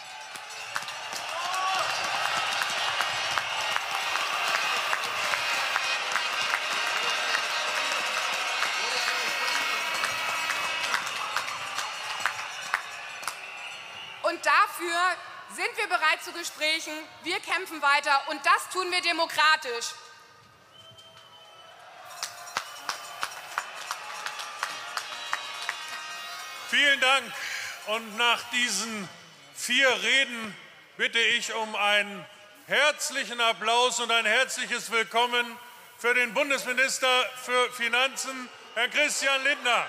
Und dafür sind wir bereit zu Gesprächen. Wir kämpfen weiter und das tun wir demokratisch. Vielen Dank. Und nach diesen 4 Reden bitte ich um einen herzlichen Applaus und ein herzliches Willkommen für den Bundesminister für Finanzen, Herrn Christian Lindner.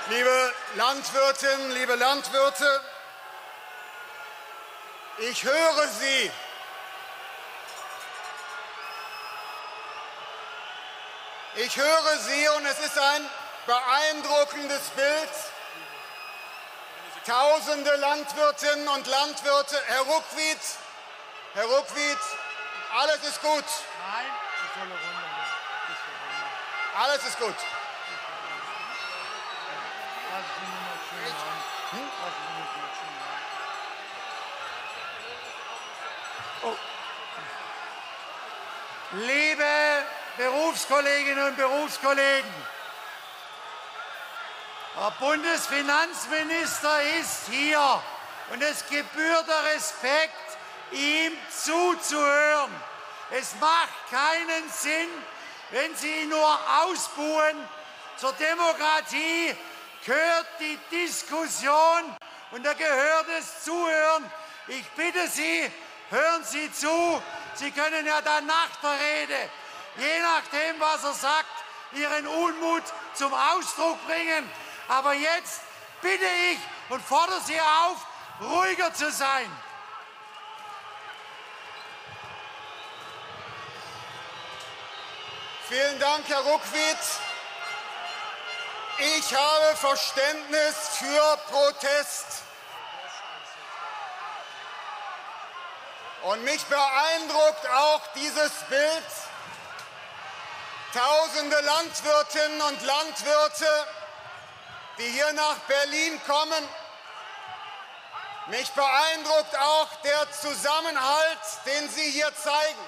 Liebe Landwirtinnen, liebe Landwirte, ich höre Sie. Ich höre Sie und es ist ein beeindruckendes Bild. Tausende Landwirtinnen und Landwirte. Herr Ruckwied, alles ist gut. Nein, ich soll runter. Alles ist gut. Liebe Berufskolleginnen und Berufskollegen, der Bundesfinanzminister ist hier und es gebührt der Respekt, ihm zuzuhören. Es macht keinen Sinn, wenn Sie ihn nur ausbuhen. Zur Demokratie gehört die Diskussion und da gehört es Zuhören. Ich bitte Sie, hören Sie zu. Sie können ja dann nach der Rede, je nachdem, was er sagt, Ihren Unmut zum Ausdruck bringen. Aber jetzt bitte ich und fordere Sie auf, ruhiger zu sein. Vielen Dank, Herr Ruckwied. Ich habe Verständnis für Protest. Und mich beeindruckt auch dieses Bild. Tausende Landwirtinnen und Landwirte, die hier nach Berlin kommen. Mich beeindruckt auch der Zusammenhalt, den Sie hier zeigen.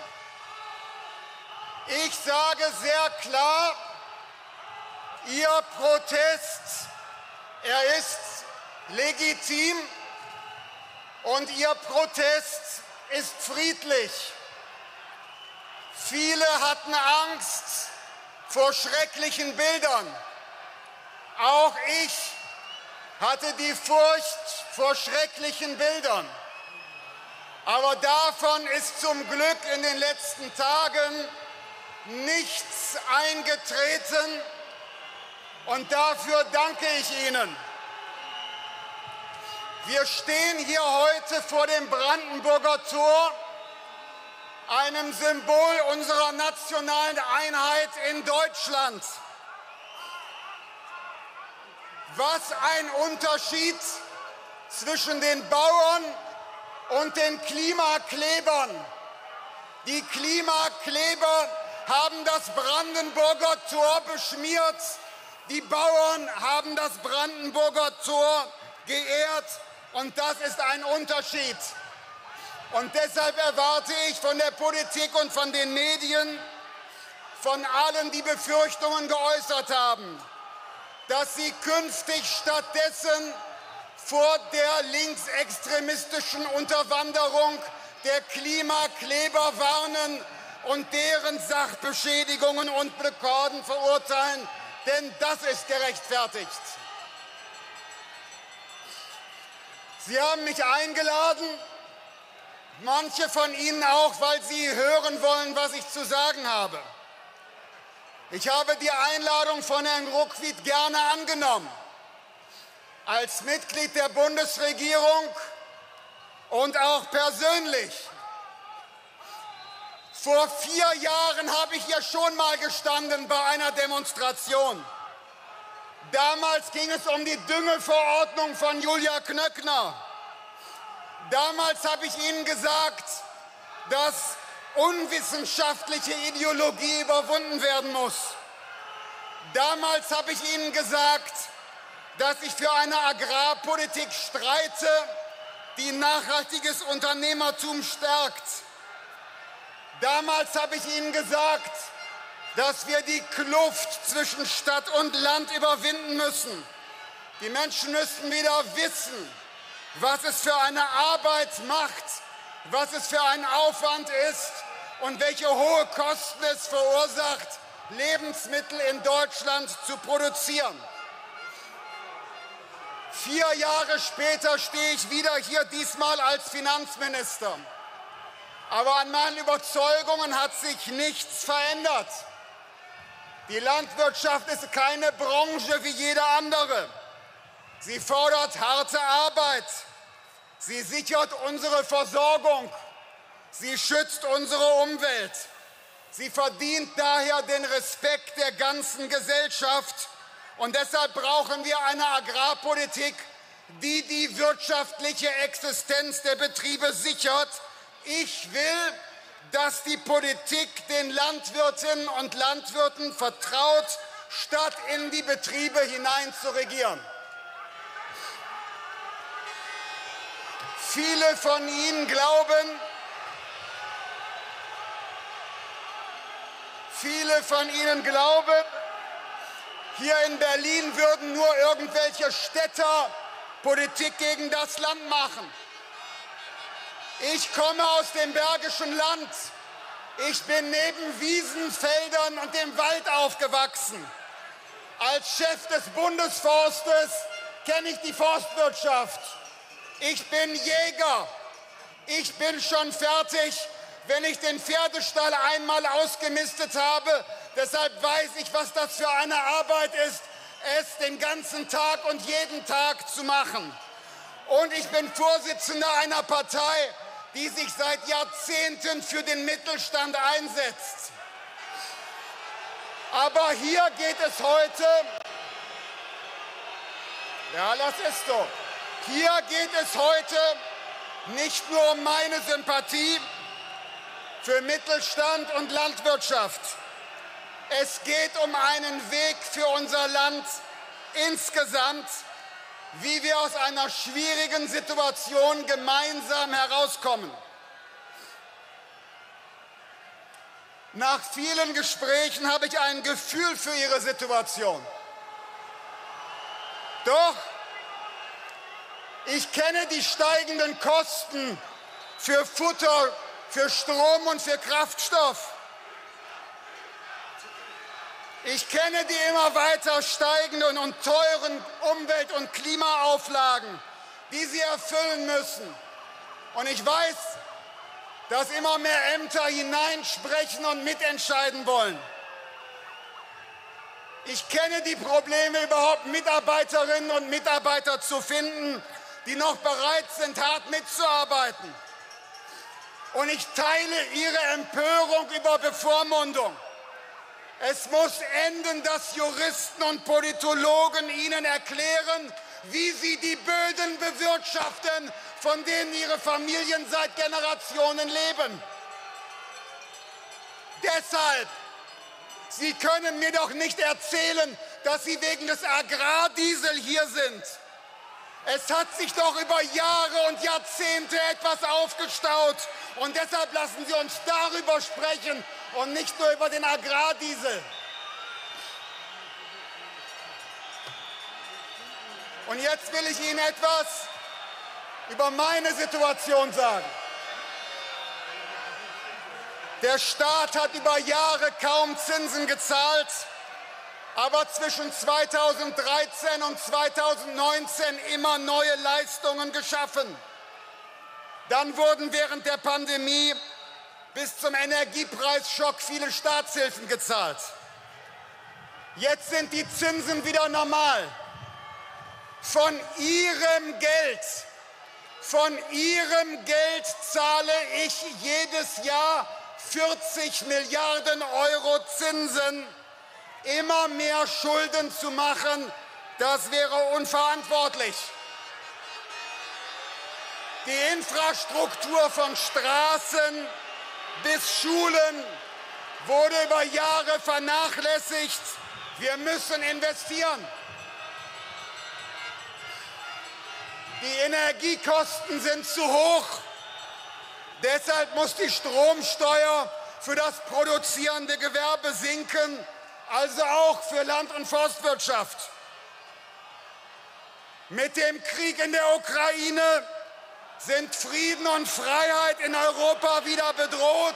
Ich sage sehr klar, Ihr Protest, er ist legitim und Ihr Protest ist friedlich. Viele hatten Angst vor schrecklichen Bildern. Auch ich hatte die Furcht vor schrecklichen Bildern. Aber davon ist zum Glück in den letzten Tagen nichts eingetreten. Und dafür danke ich Ihnen. Wir stehen hier heute vor dem Brandenburger Tor, einem Symbol unserer nationalen Einheit in Deutschland. Was ein Unterschied zwischen den Bauern und den Klimaklebern. Die Klimakleber haben das Brandenburger Tor beschmiert. Die Bauern haben das Brandenburger Tor geehrt. Und das ist ein Unterschied. Und deshalb erwarte ich von der Politik und von den Medien, von allen, die Befürchtungen geäußert haben, dass sie künftig stattdessen vor der linksextremistischen Unterwanderung der Klimakleber warnen und deren Sachbeschädigungen und Blockaden verurteilen, denn das ist gerechtfertigt. Sie haben mich eingeladen, manche von Ihnen auch, weil Sie hören wollen, was ich zu sagen habe. Ich habe die Einladung von Herrn Ruckwied gerne angenommen. Als Mitglied der Bundesregierung und auch persönlich. Vor 4 Jahren habe ich ja schon mal gestanden bei einer Demonstration. Damals ging es um die Düngeverordnung von Julia Knöckner. Damals habe ich Ihnen gesagt, dass unwissenschaftliche Ideologie überwunden werden muss. Damals habe ich Ihnen gesagt, dass ich für eine Agrarpolitik streite, die nachhaltiges Unternehmertum stärkt. Damals habe ich Ihnen gesagt, dass wir die Kluft zwischen Stadt und Land überwinden müssen. Die Menschen müssen wieder wissen, was es für eine Arbeit macht, was es für ein Aufwand ist und welche hohe Kosten es verursacht, Lebensmittel in Deutschland zu produzieren. 4 Jahre später stehe ich wieder hier, diesmal als Finanzminister. Aber an meinen Überzeugungen hat sich nichts verändert. Die Landwirtschaft ist keine Branche wie jede andere. Sie fordert harte Arbeit. Sie sichert unsere Versorgung. Sie schützt unsere Umwelt. Sie verdient daher den Respekt der ganzen Gesellschaft. Und deshalb brauchen wir eine Agrarpolitik, die die wirtschaftliche Existenz der Betriebe sichert. Ich will, dass die Politik den Landwirtinnen und Landwirten vertraut, statt in die Betriebe hinein zu regieren. Viele von Ihnen glauben, hier in Berlin würden nur irgendwelche Städter Politik gegen das Land machen. Ich komme aus dem Bergischen Land. Ich bin neben Wiesen, Feldern und dem Wald aufgewachsen. Als Chef des Bundesforstes kenne ich die Forstwirtschaft. Ich bin Jäger. Ich bin schon fertig, wenn ich den Pferdestall einmal ausgemistet habe. Deshalb weiß ich, was das für eine Arbeit ist, es den ganzen Tag und jeden Tag zu machen. Und ich bin Vorsitzender einer Partei, die sich seit Jahrzehnten für den Mittelstand einsetzt. Aber hier geht es heute, ja, das ist so, hier geht es heute nicht nur um meine Sympathie für Mittelstand und Landwirtschaft. Es geht um einen Weg für unser Land insgesamt, wie wir aus einer schwierigen Situation gemeinsam herauskommen. Nach vielen Gesprächen habe ich ein Gefühl für Ihre Situation. Doch ich kenne die steigenden Kosten für Futter, für Strom und für Kraftstoff. Ich kenne die immer weiter steigenden und teuren Umwelt- und Klimaauflagen, die Sie erfüllen müssen. Und ich weiß, dass immer mehr Ämter hineinsprechen und mitentscheiden wollen. Ich kenne die Probleme, überhaupt Mitarbeiterinnen und Mitarbeiter zu finden, die noch bereit sind, hart mitzuarbeiten. Und ich teile Ihre Empörung über Bevormundung. Es muss enden, dass Juristen und Politologen Ihnen erklären, wie Sie die Böden bewirtschaften, von denen Ihre Familien seit Generationen leben. Deshalb, Sie können mir doch nicht erzählen, dass Sie wegen des Agrardiesel hier sind. Es hat sich doch über Jahre und Jahrzehnte etwas aufgestaut. Und deshalb lassen Sie uns darüber sprechen und nicht nur über den Agrardiesel. Und jetzt will ich Ihnen etwas über meine Situation sagen. Der Staat hat über Jahre kaum Zinsen gezahlt, aber zwischen 2013 und 2019 immer neue Leistungen geschaffen. Dann wurden während der Pandemie bis zum Energiepreisschock viele Staatshilfen gezahlt. Jetzt sind die Zinsen wieder normal. Von Ihrem Geld zahle ich jedes Jahr 40 Milliarden Euro Zinsen. Immer mehr Schulden zu machen, das wäre unverantwortlich. Die Infrastruktur von Straßen bis Schulen wurde über Jahre vernachlässigt. Wir müssen investieren. Die Energiekosten sind zu hoch. Deshalb muss die Stromsteuer für das produzierende Gewerbe sinken, also auch für Land- und Forstwirtschaft. Mit dem Krieg in der Ukraine sind Frieden und Freiheit in Europa wieder bedroht.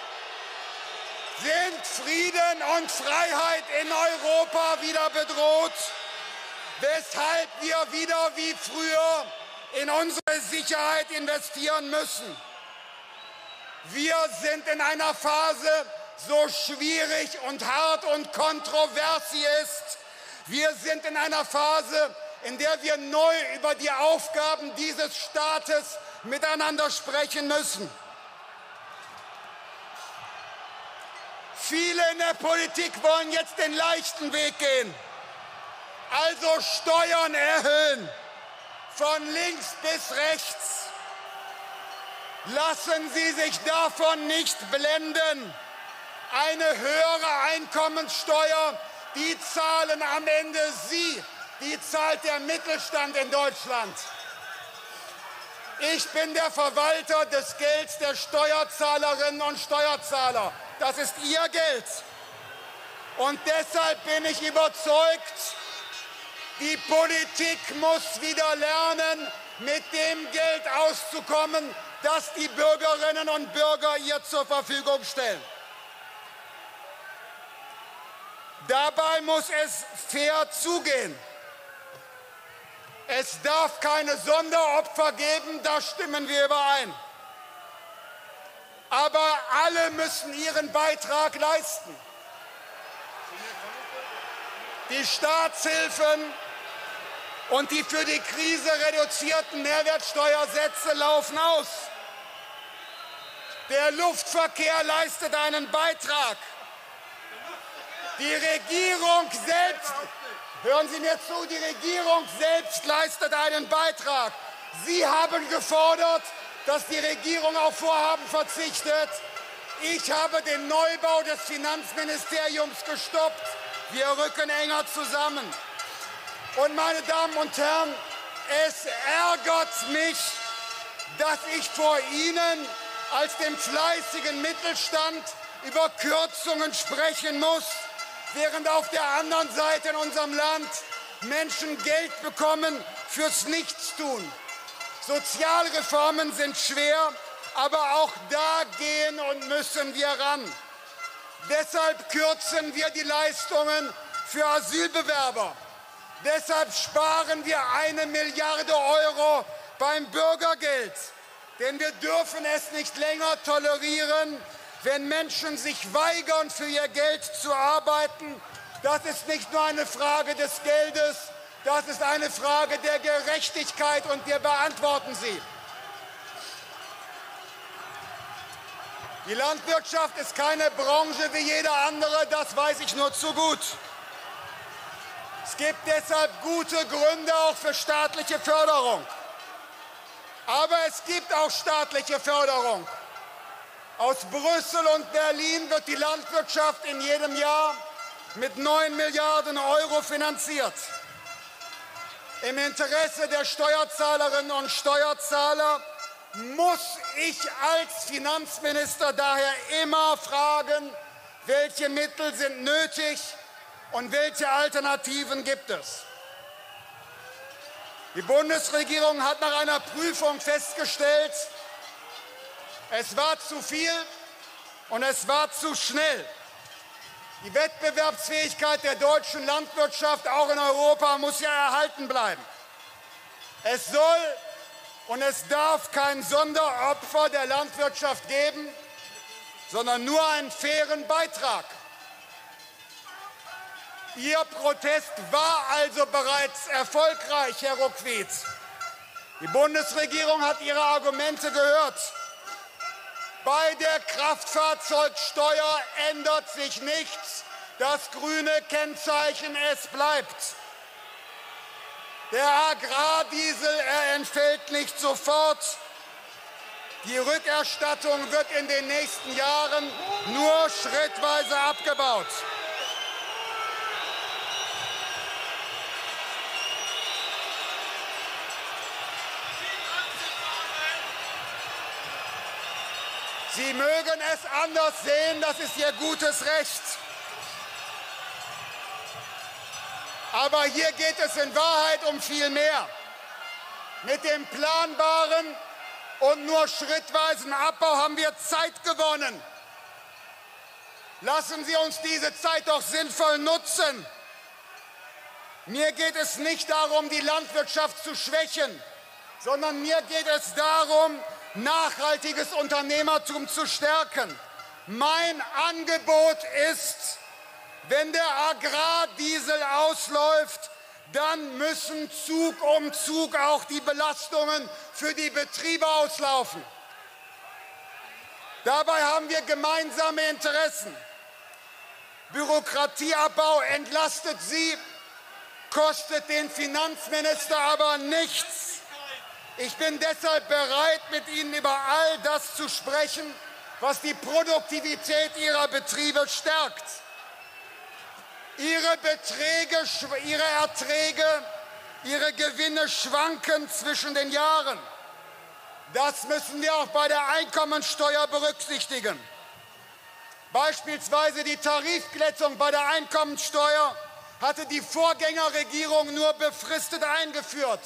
Sind Frieden und Freiheit in Europa wieder bedroht, weshalb wir wieder wie früher in unsere Sicherheit investieren müssen. Wir sind in einer Phase, so schwierig und hart und kontrovers sie ist. Wir sind in einer Phase, in der wir neu über die Aufgaben dieses Staates miteinander sprechen müssen. Viele in der Politik wollen jetzt den leichten Weg gehen, also Steuern erhöhen, von links bis rechts. Lassen Sie sich davon nicht blenden. Eine höhere Einkommenssteuer, die zahlen am Ende Sie, die zahlt der Mittelstand in Deutschland. Ich bin der Verwalter des Gelds der Steuerzahlerinnen und Steuerzahler. Das ist Ihr Geld. Und deshalb bin ich überzeugt, die Politik muss wieder lernen, mit dem Geld auszukommen, das die Bürgerinnen und Bürger ihr zur Verfügung stellen. Dabei muss es fair zugehen. Es darf keine Sonderopfer geben, da stimmen wir überein. Aber alle müssen ihren Beitrag leisten. Die Staatshilfen und die für die Krise reduzierten Mehrwertsteuersätze laufen aus. Der Luftverkehr leistet einen Beitrag. Die Regierung selbst, hören Sie mir zu, die Regierung selbst leistet einen Beitrag. Sie haben gefordert, dass die Regierung auf Vorhaben verzichtet. Ich habe den Neubau des Finanzministeriums gestoppt. Wir rücken enger zusammen. Und meine Damen und Herren, es ärgert mich, dass ich vor Ihnen als dem fleißigen Mittelstand über Kürzungen sprechen muss, während auf der anderen Seite in unserem Land Menschen Geld bekommen fürs Nichtstun. Sozialreformen sind schwer, aber auch da gehen und müssen wir ran. Deshalb kürzen wir die Leistungen für Asylbewerber. Deshalb sparen wir 1 Milliarde Euro beim Bürgergeld. Denn wir dürfen es nicht länger tolerieren, wenn Menschen sich weigern, für ihr Geld zu arbeiten. Das ist nicht nur eine Frage des Geldes, das ist eine Frage der Gerechtigkeit, und wir beantworten sie. Die Landwirtschaft ist keine Branche wie jede andere, das weiß ich nur zu gut. Es gibt deshalb gute Gründe auch für staatliche Förderung. Aber es gibt auch staatliche Förderung. Aus Brüssel und Berlin wird die Landwirtschaft in jedem Jahr mit 9 Milliarden Euro finanziert. Im Interesse der Steuerzahlerinnen und Steuerzahler muss ich als Finanzminister daher immer fragen, welche Mittel sind nötig und welche Alternativen gibt es. Die Bundesregierung hat nach einer Prüfung festgestellt, es war zu viel und es war zu schnell. Die Wettbewerbsfähigkeit der deutschen Landwirtschaft, auch in Europa, muss ja erhalten bleiben. Es soll und es darf kein Sonderopfer der Landwirtschaft geben, sondern nur einen fairen Beitrag. Ihr Protest war also bereits erfolgreich, Herr Ruckwied. Die Bundesregierung hat Ihre Argumente gehört. Bei der Kraftfahrzeugsteuer ändert sich nichts. Das grüne Kennzeichen, es bleibt. Der Agrardiesel, er entfällt nicht sofort. Die Rückerstattung wird in den nächsten Jahren nur schrittweise abgebaut. Sie mögen es anders sehen, das ist Ihr gutes Recht. Aber hier geht es in Wahrheit um viel mehr. Mit dem planbaren und nur schrittweisen Abbau haben wir Zeit gewonnen. Lassen Sie uns diese Zeit doch sinnvoll nutzen. Mir geht es nicht darum, die Landwirtschaft zu schwächen, sondern mir geht es darum, nachhaltiges Unternehmertum zu stärken. Mein Angebot ist, wenn der Agrardiesel ausläuft, dann müssen Zug um Zug auch die Belastungen für die Betriebe auslaufen. Dabei haben wir gemeinsame Interessen. Bürokratieabbau entlastet sie, kostet den Finanzminister aber nichts. Ich bin deshalb bereit, mit Ihnen über all das zu sprechen, was die Produktivität Ihrer Betriebe stärkt. Ihre Erträge, Ihre Gewinne schwanken zwischen den Jahren. Das müssen wir auch bei der Einkommensteuer berücksichtigen. Beispielsweise die Tarifglättung bei der Einkommensteuer hatte die Vorgängerregierung nur befristet eingeführt.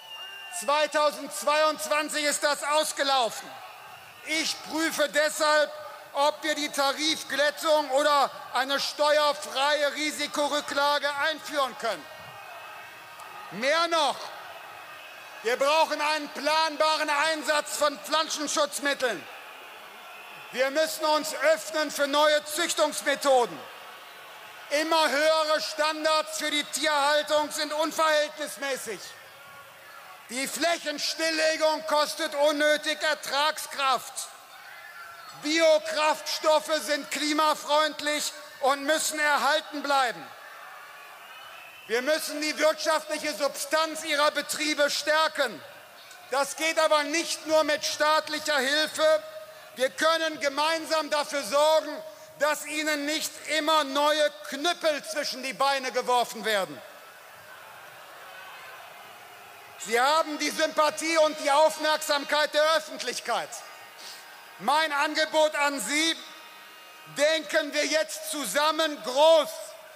2022 ist das ausgelaufen. Ich prüfe deshalb, ob wir die Tarifglättung oder eine steuerfreie Risikorücklage einführen können. Mehr noch, wir brauchen einen planbaren Einsatz von Pflanzenschutzmitteln. Wir müssen uns öffnen für neue Züchtungsmethoden. Immer höhere Standards für die Tierhaltung sind unverhältnismäßig. Die Flächenstilllegung kostet unnötig Ertragskraft. Biokraftstoffe sind klimafreundlich und müssen erhalten bleiben. Wir müssen die wirtschaftliche Substanz ihrer Betriebe stärken. Das geht aber nicht nur mit staatlicher Hilfe. Wir können gemeinsam dafür sorgen, dass ihnen nicht immer neue Knüppel zwischen die Beine geworfen werden. Sie haben die Sympathie und die Aufmerksamkeit der Öffentlichkeit. Mein Angebot an Sie: Denken wir jetzt zusammen groß.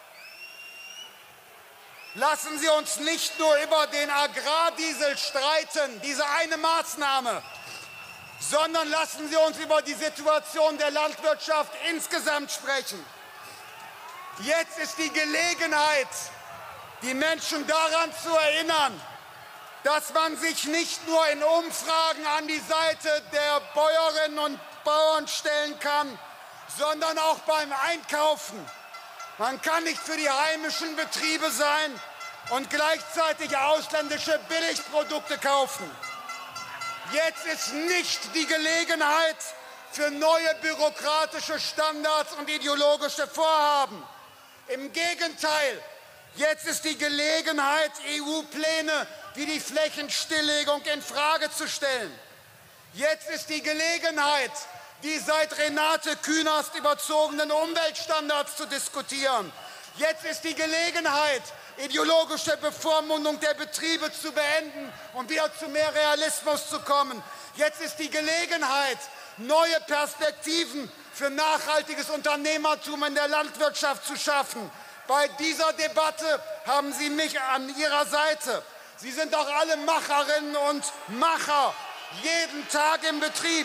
Lassen Sie uns nicht nur über den Agrardiesel streiten, diese eine Maßnahme, sondern lassen Sie uns über die Situation der Landwirtschaft insgesamt sprechen. Jetzt ist die Gelegenheit, die Menschen daran zu erinnern, dass man sich nicht nur in Umfragen an die Seite der Bäuerinnen und Bauern stellen kann, sondern auch beim Einkaufen. Man kann nicht für die heimischen Betriebe sein und gleichzeitig ausländische Billigprodukte kaufen. Jetzt ist nicht die Gelegenheit für neue bürokratische Standards und ideologische Vorhaben. Im Gegenteil, jetzt ist die Gelegenheit, EU-Pläne wie die Flächenstilllegung in Frage zu stellen. Jetzt ist die Gelegenheit, die seit Renate Künast überzogenen Umweltstandards zu diskutieren. Jetzt ist die Gelegenheit, ideologische Bevormundung der Betriebe zu beenden und wieder zu mehr Realismus zu kommen. Jetzt ist die Gelegenheit, neue Perspektiven für nachhaltiges Unternehmertum in der Landwirtschaft zu schaffen. Bei dieser Debatte haben Sie mich an Ihrer Seite. Sie sind doch alle Macherinnen und Macher, jeden Tag im Betrieb.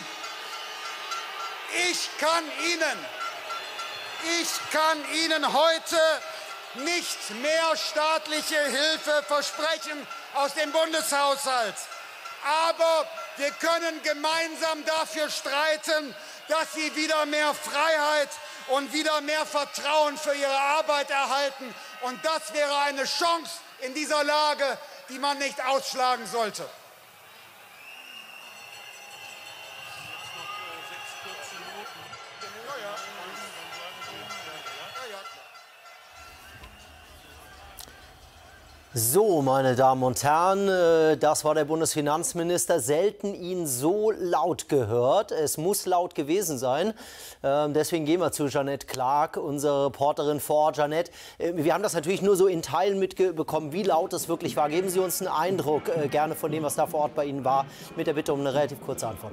Ich kann Ihnen heute nicht mehr staatliche Hilfe versprechen aus dem Bundeshaushalt. Aber wir können gemeinsam dafür streiten, dass Sie wieder mehr Freiheit und wieder mehr Vertrauen für Ihre Arbeit erhalten. Und das wäre eine Chance in dieser Lage, die man nicht ausschlagen sollte. So, meine Damen und Herren, das war der Bundesfinanzminister. Selten ihn so laut gehört. Es muss laut gewesen sein. Deswegen gehen wir zu Jeanette Clark, unsere Reporterin vor Ort. Jeanette, wir haben das natürlich nur so in Teilen mitbekommen, wie laut es wirklich war. Geben Sie uns einen Eindruck gerne von dem, was da vor Ort bei Ihnen war, mit der Bitte um eine relativ kurze Antwort.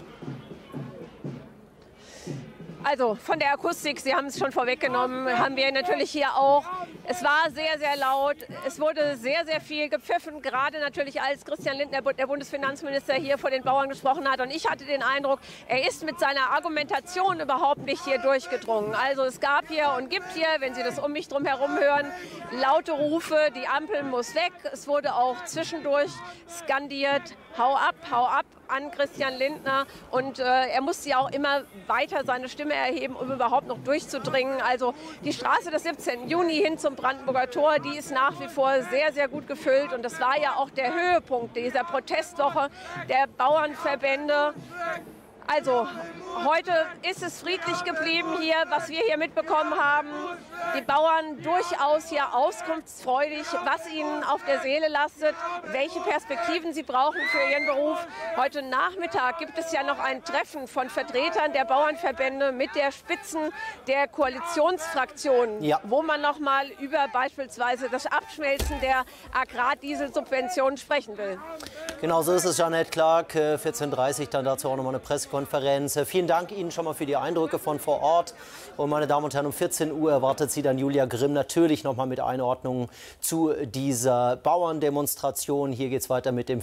Also von der Akustik, Sie haben es schon vorweggenommen, haben wir natürlich hier auch. Es war sehr, sehr laut. Es wurde sehr, sehr viel gepfiffen, gerade natürlich als Christian Lindner, der Bundesfinanzminister, hier vor den Bauern gesprochen hat. Und ich hatte den Eindruck, er ist mit seiner Argumentation überhaupt nicht hier durchgedrungen. Also es gab hier und gibt hier, wenn Sie das um mich drum herum hören, laute Rufe, die Ampel muss weg. Es wurde auch zwischendurch skandiert, hau ab an Christian Lindner. Und er musste ja auch immer weiter seine Stimme erheben, um überhaupt noch durchzudringen. Also die Straße des 17. Juni hin zum Brandenburger Tor, die ist nach wie vor sehr, sehr gut gefüllt. Und das war ja auch der Höhepunkt dieser Protestwoche der Bauernverbände. Also, heute ist es friedlich geblieben hier, was wir hier mitbekommen haben. Die Bauern durchaus hier auskunftsfreudig, was ihnen auf der Seele lastet, welche Perspektiven sie brauchen für ihren Beruf. Heute Nachmittag gibt es ja noch ein Treffen von Vertretern der Bauernverbände mit der Spitzen der Koalitionsfraktionen, wo man noch mal über beispielsweise das Abschmelzen der Agrardieselsubventionen sprechen will. Genau so ist es, Jeanette Clark. 14:30 Uhr dann dazu auch noch mal eine Pressekonferenz. Vielen Dank Ihnen schon mal für die Eindrücke von vor Ort. Und meine Damen und Herren, um 14 Uhr erwartet Sie dann Julia Grimm natürlich noch mal mit Einordnungen zu dieser Bauerndemonstration. Hier geht es weiter mit dem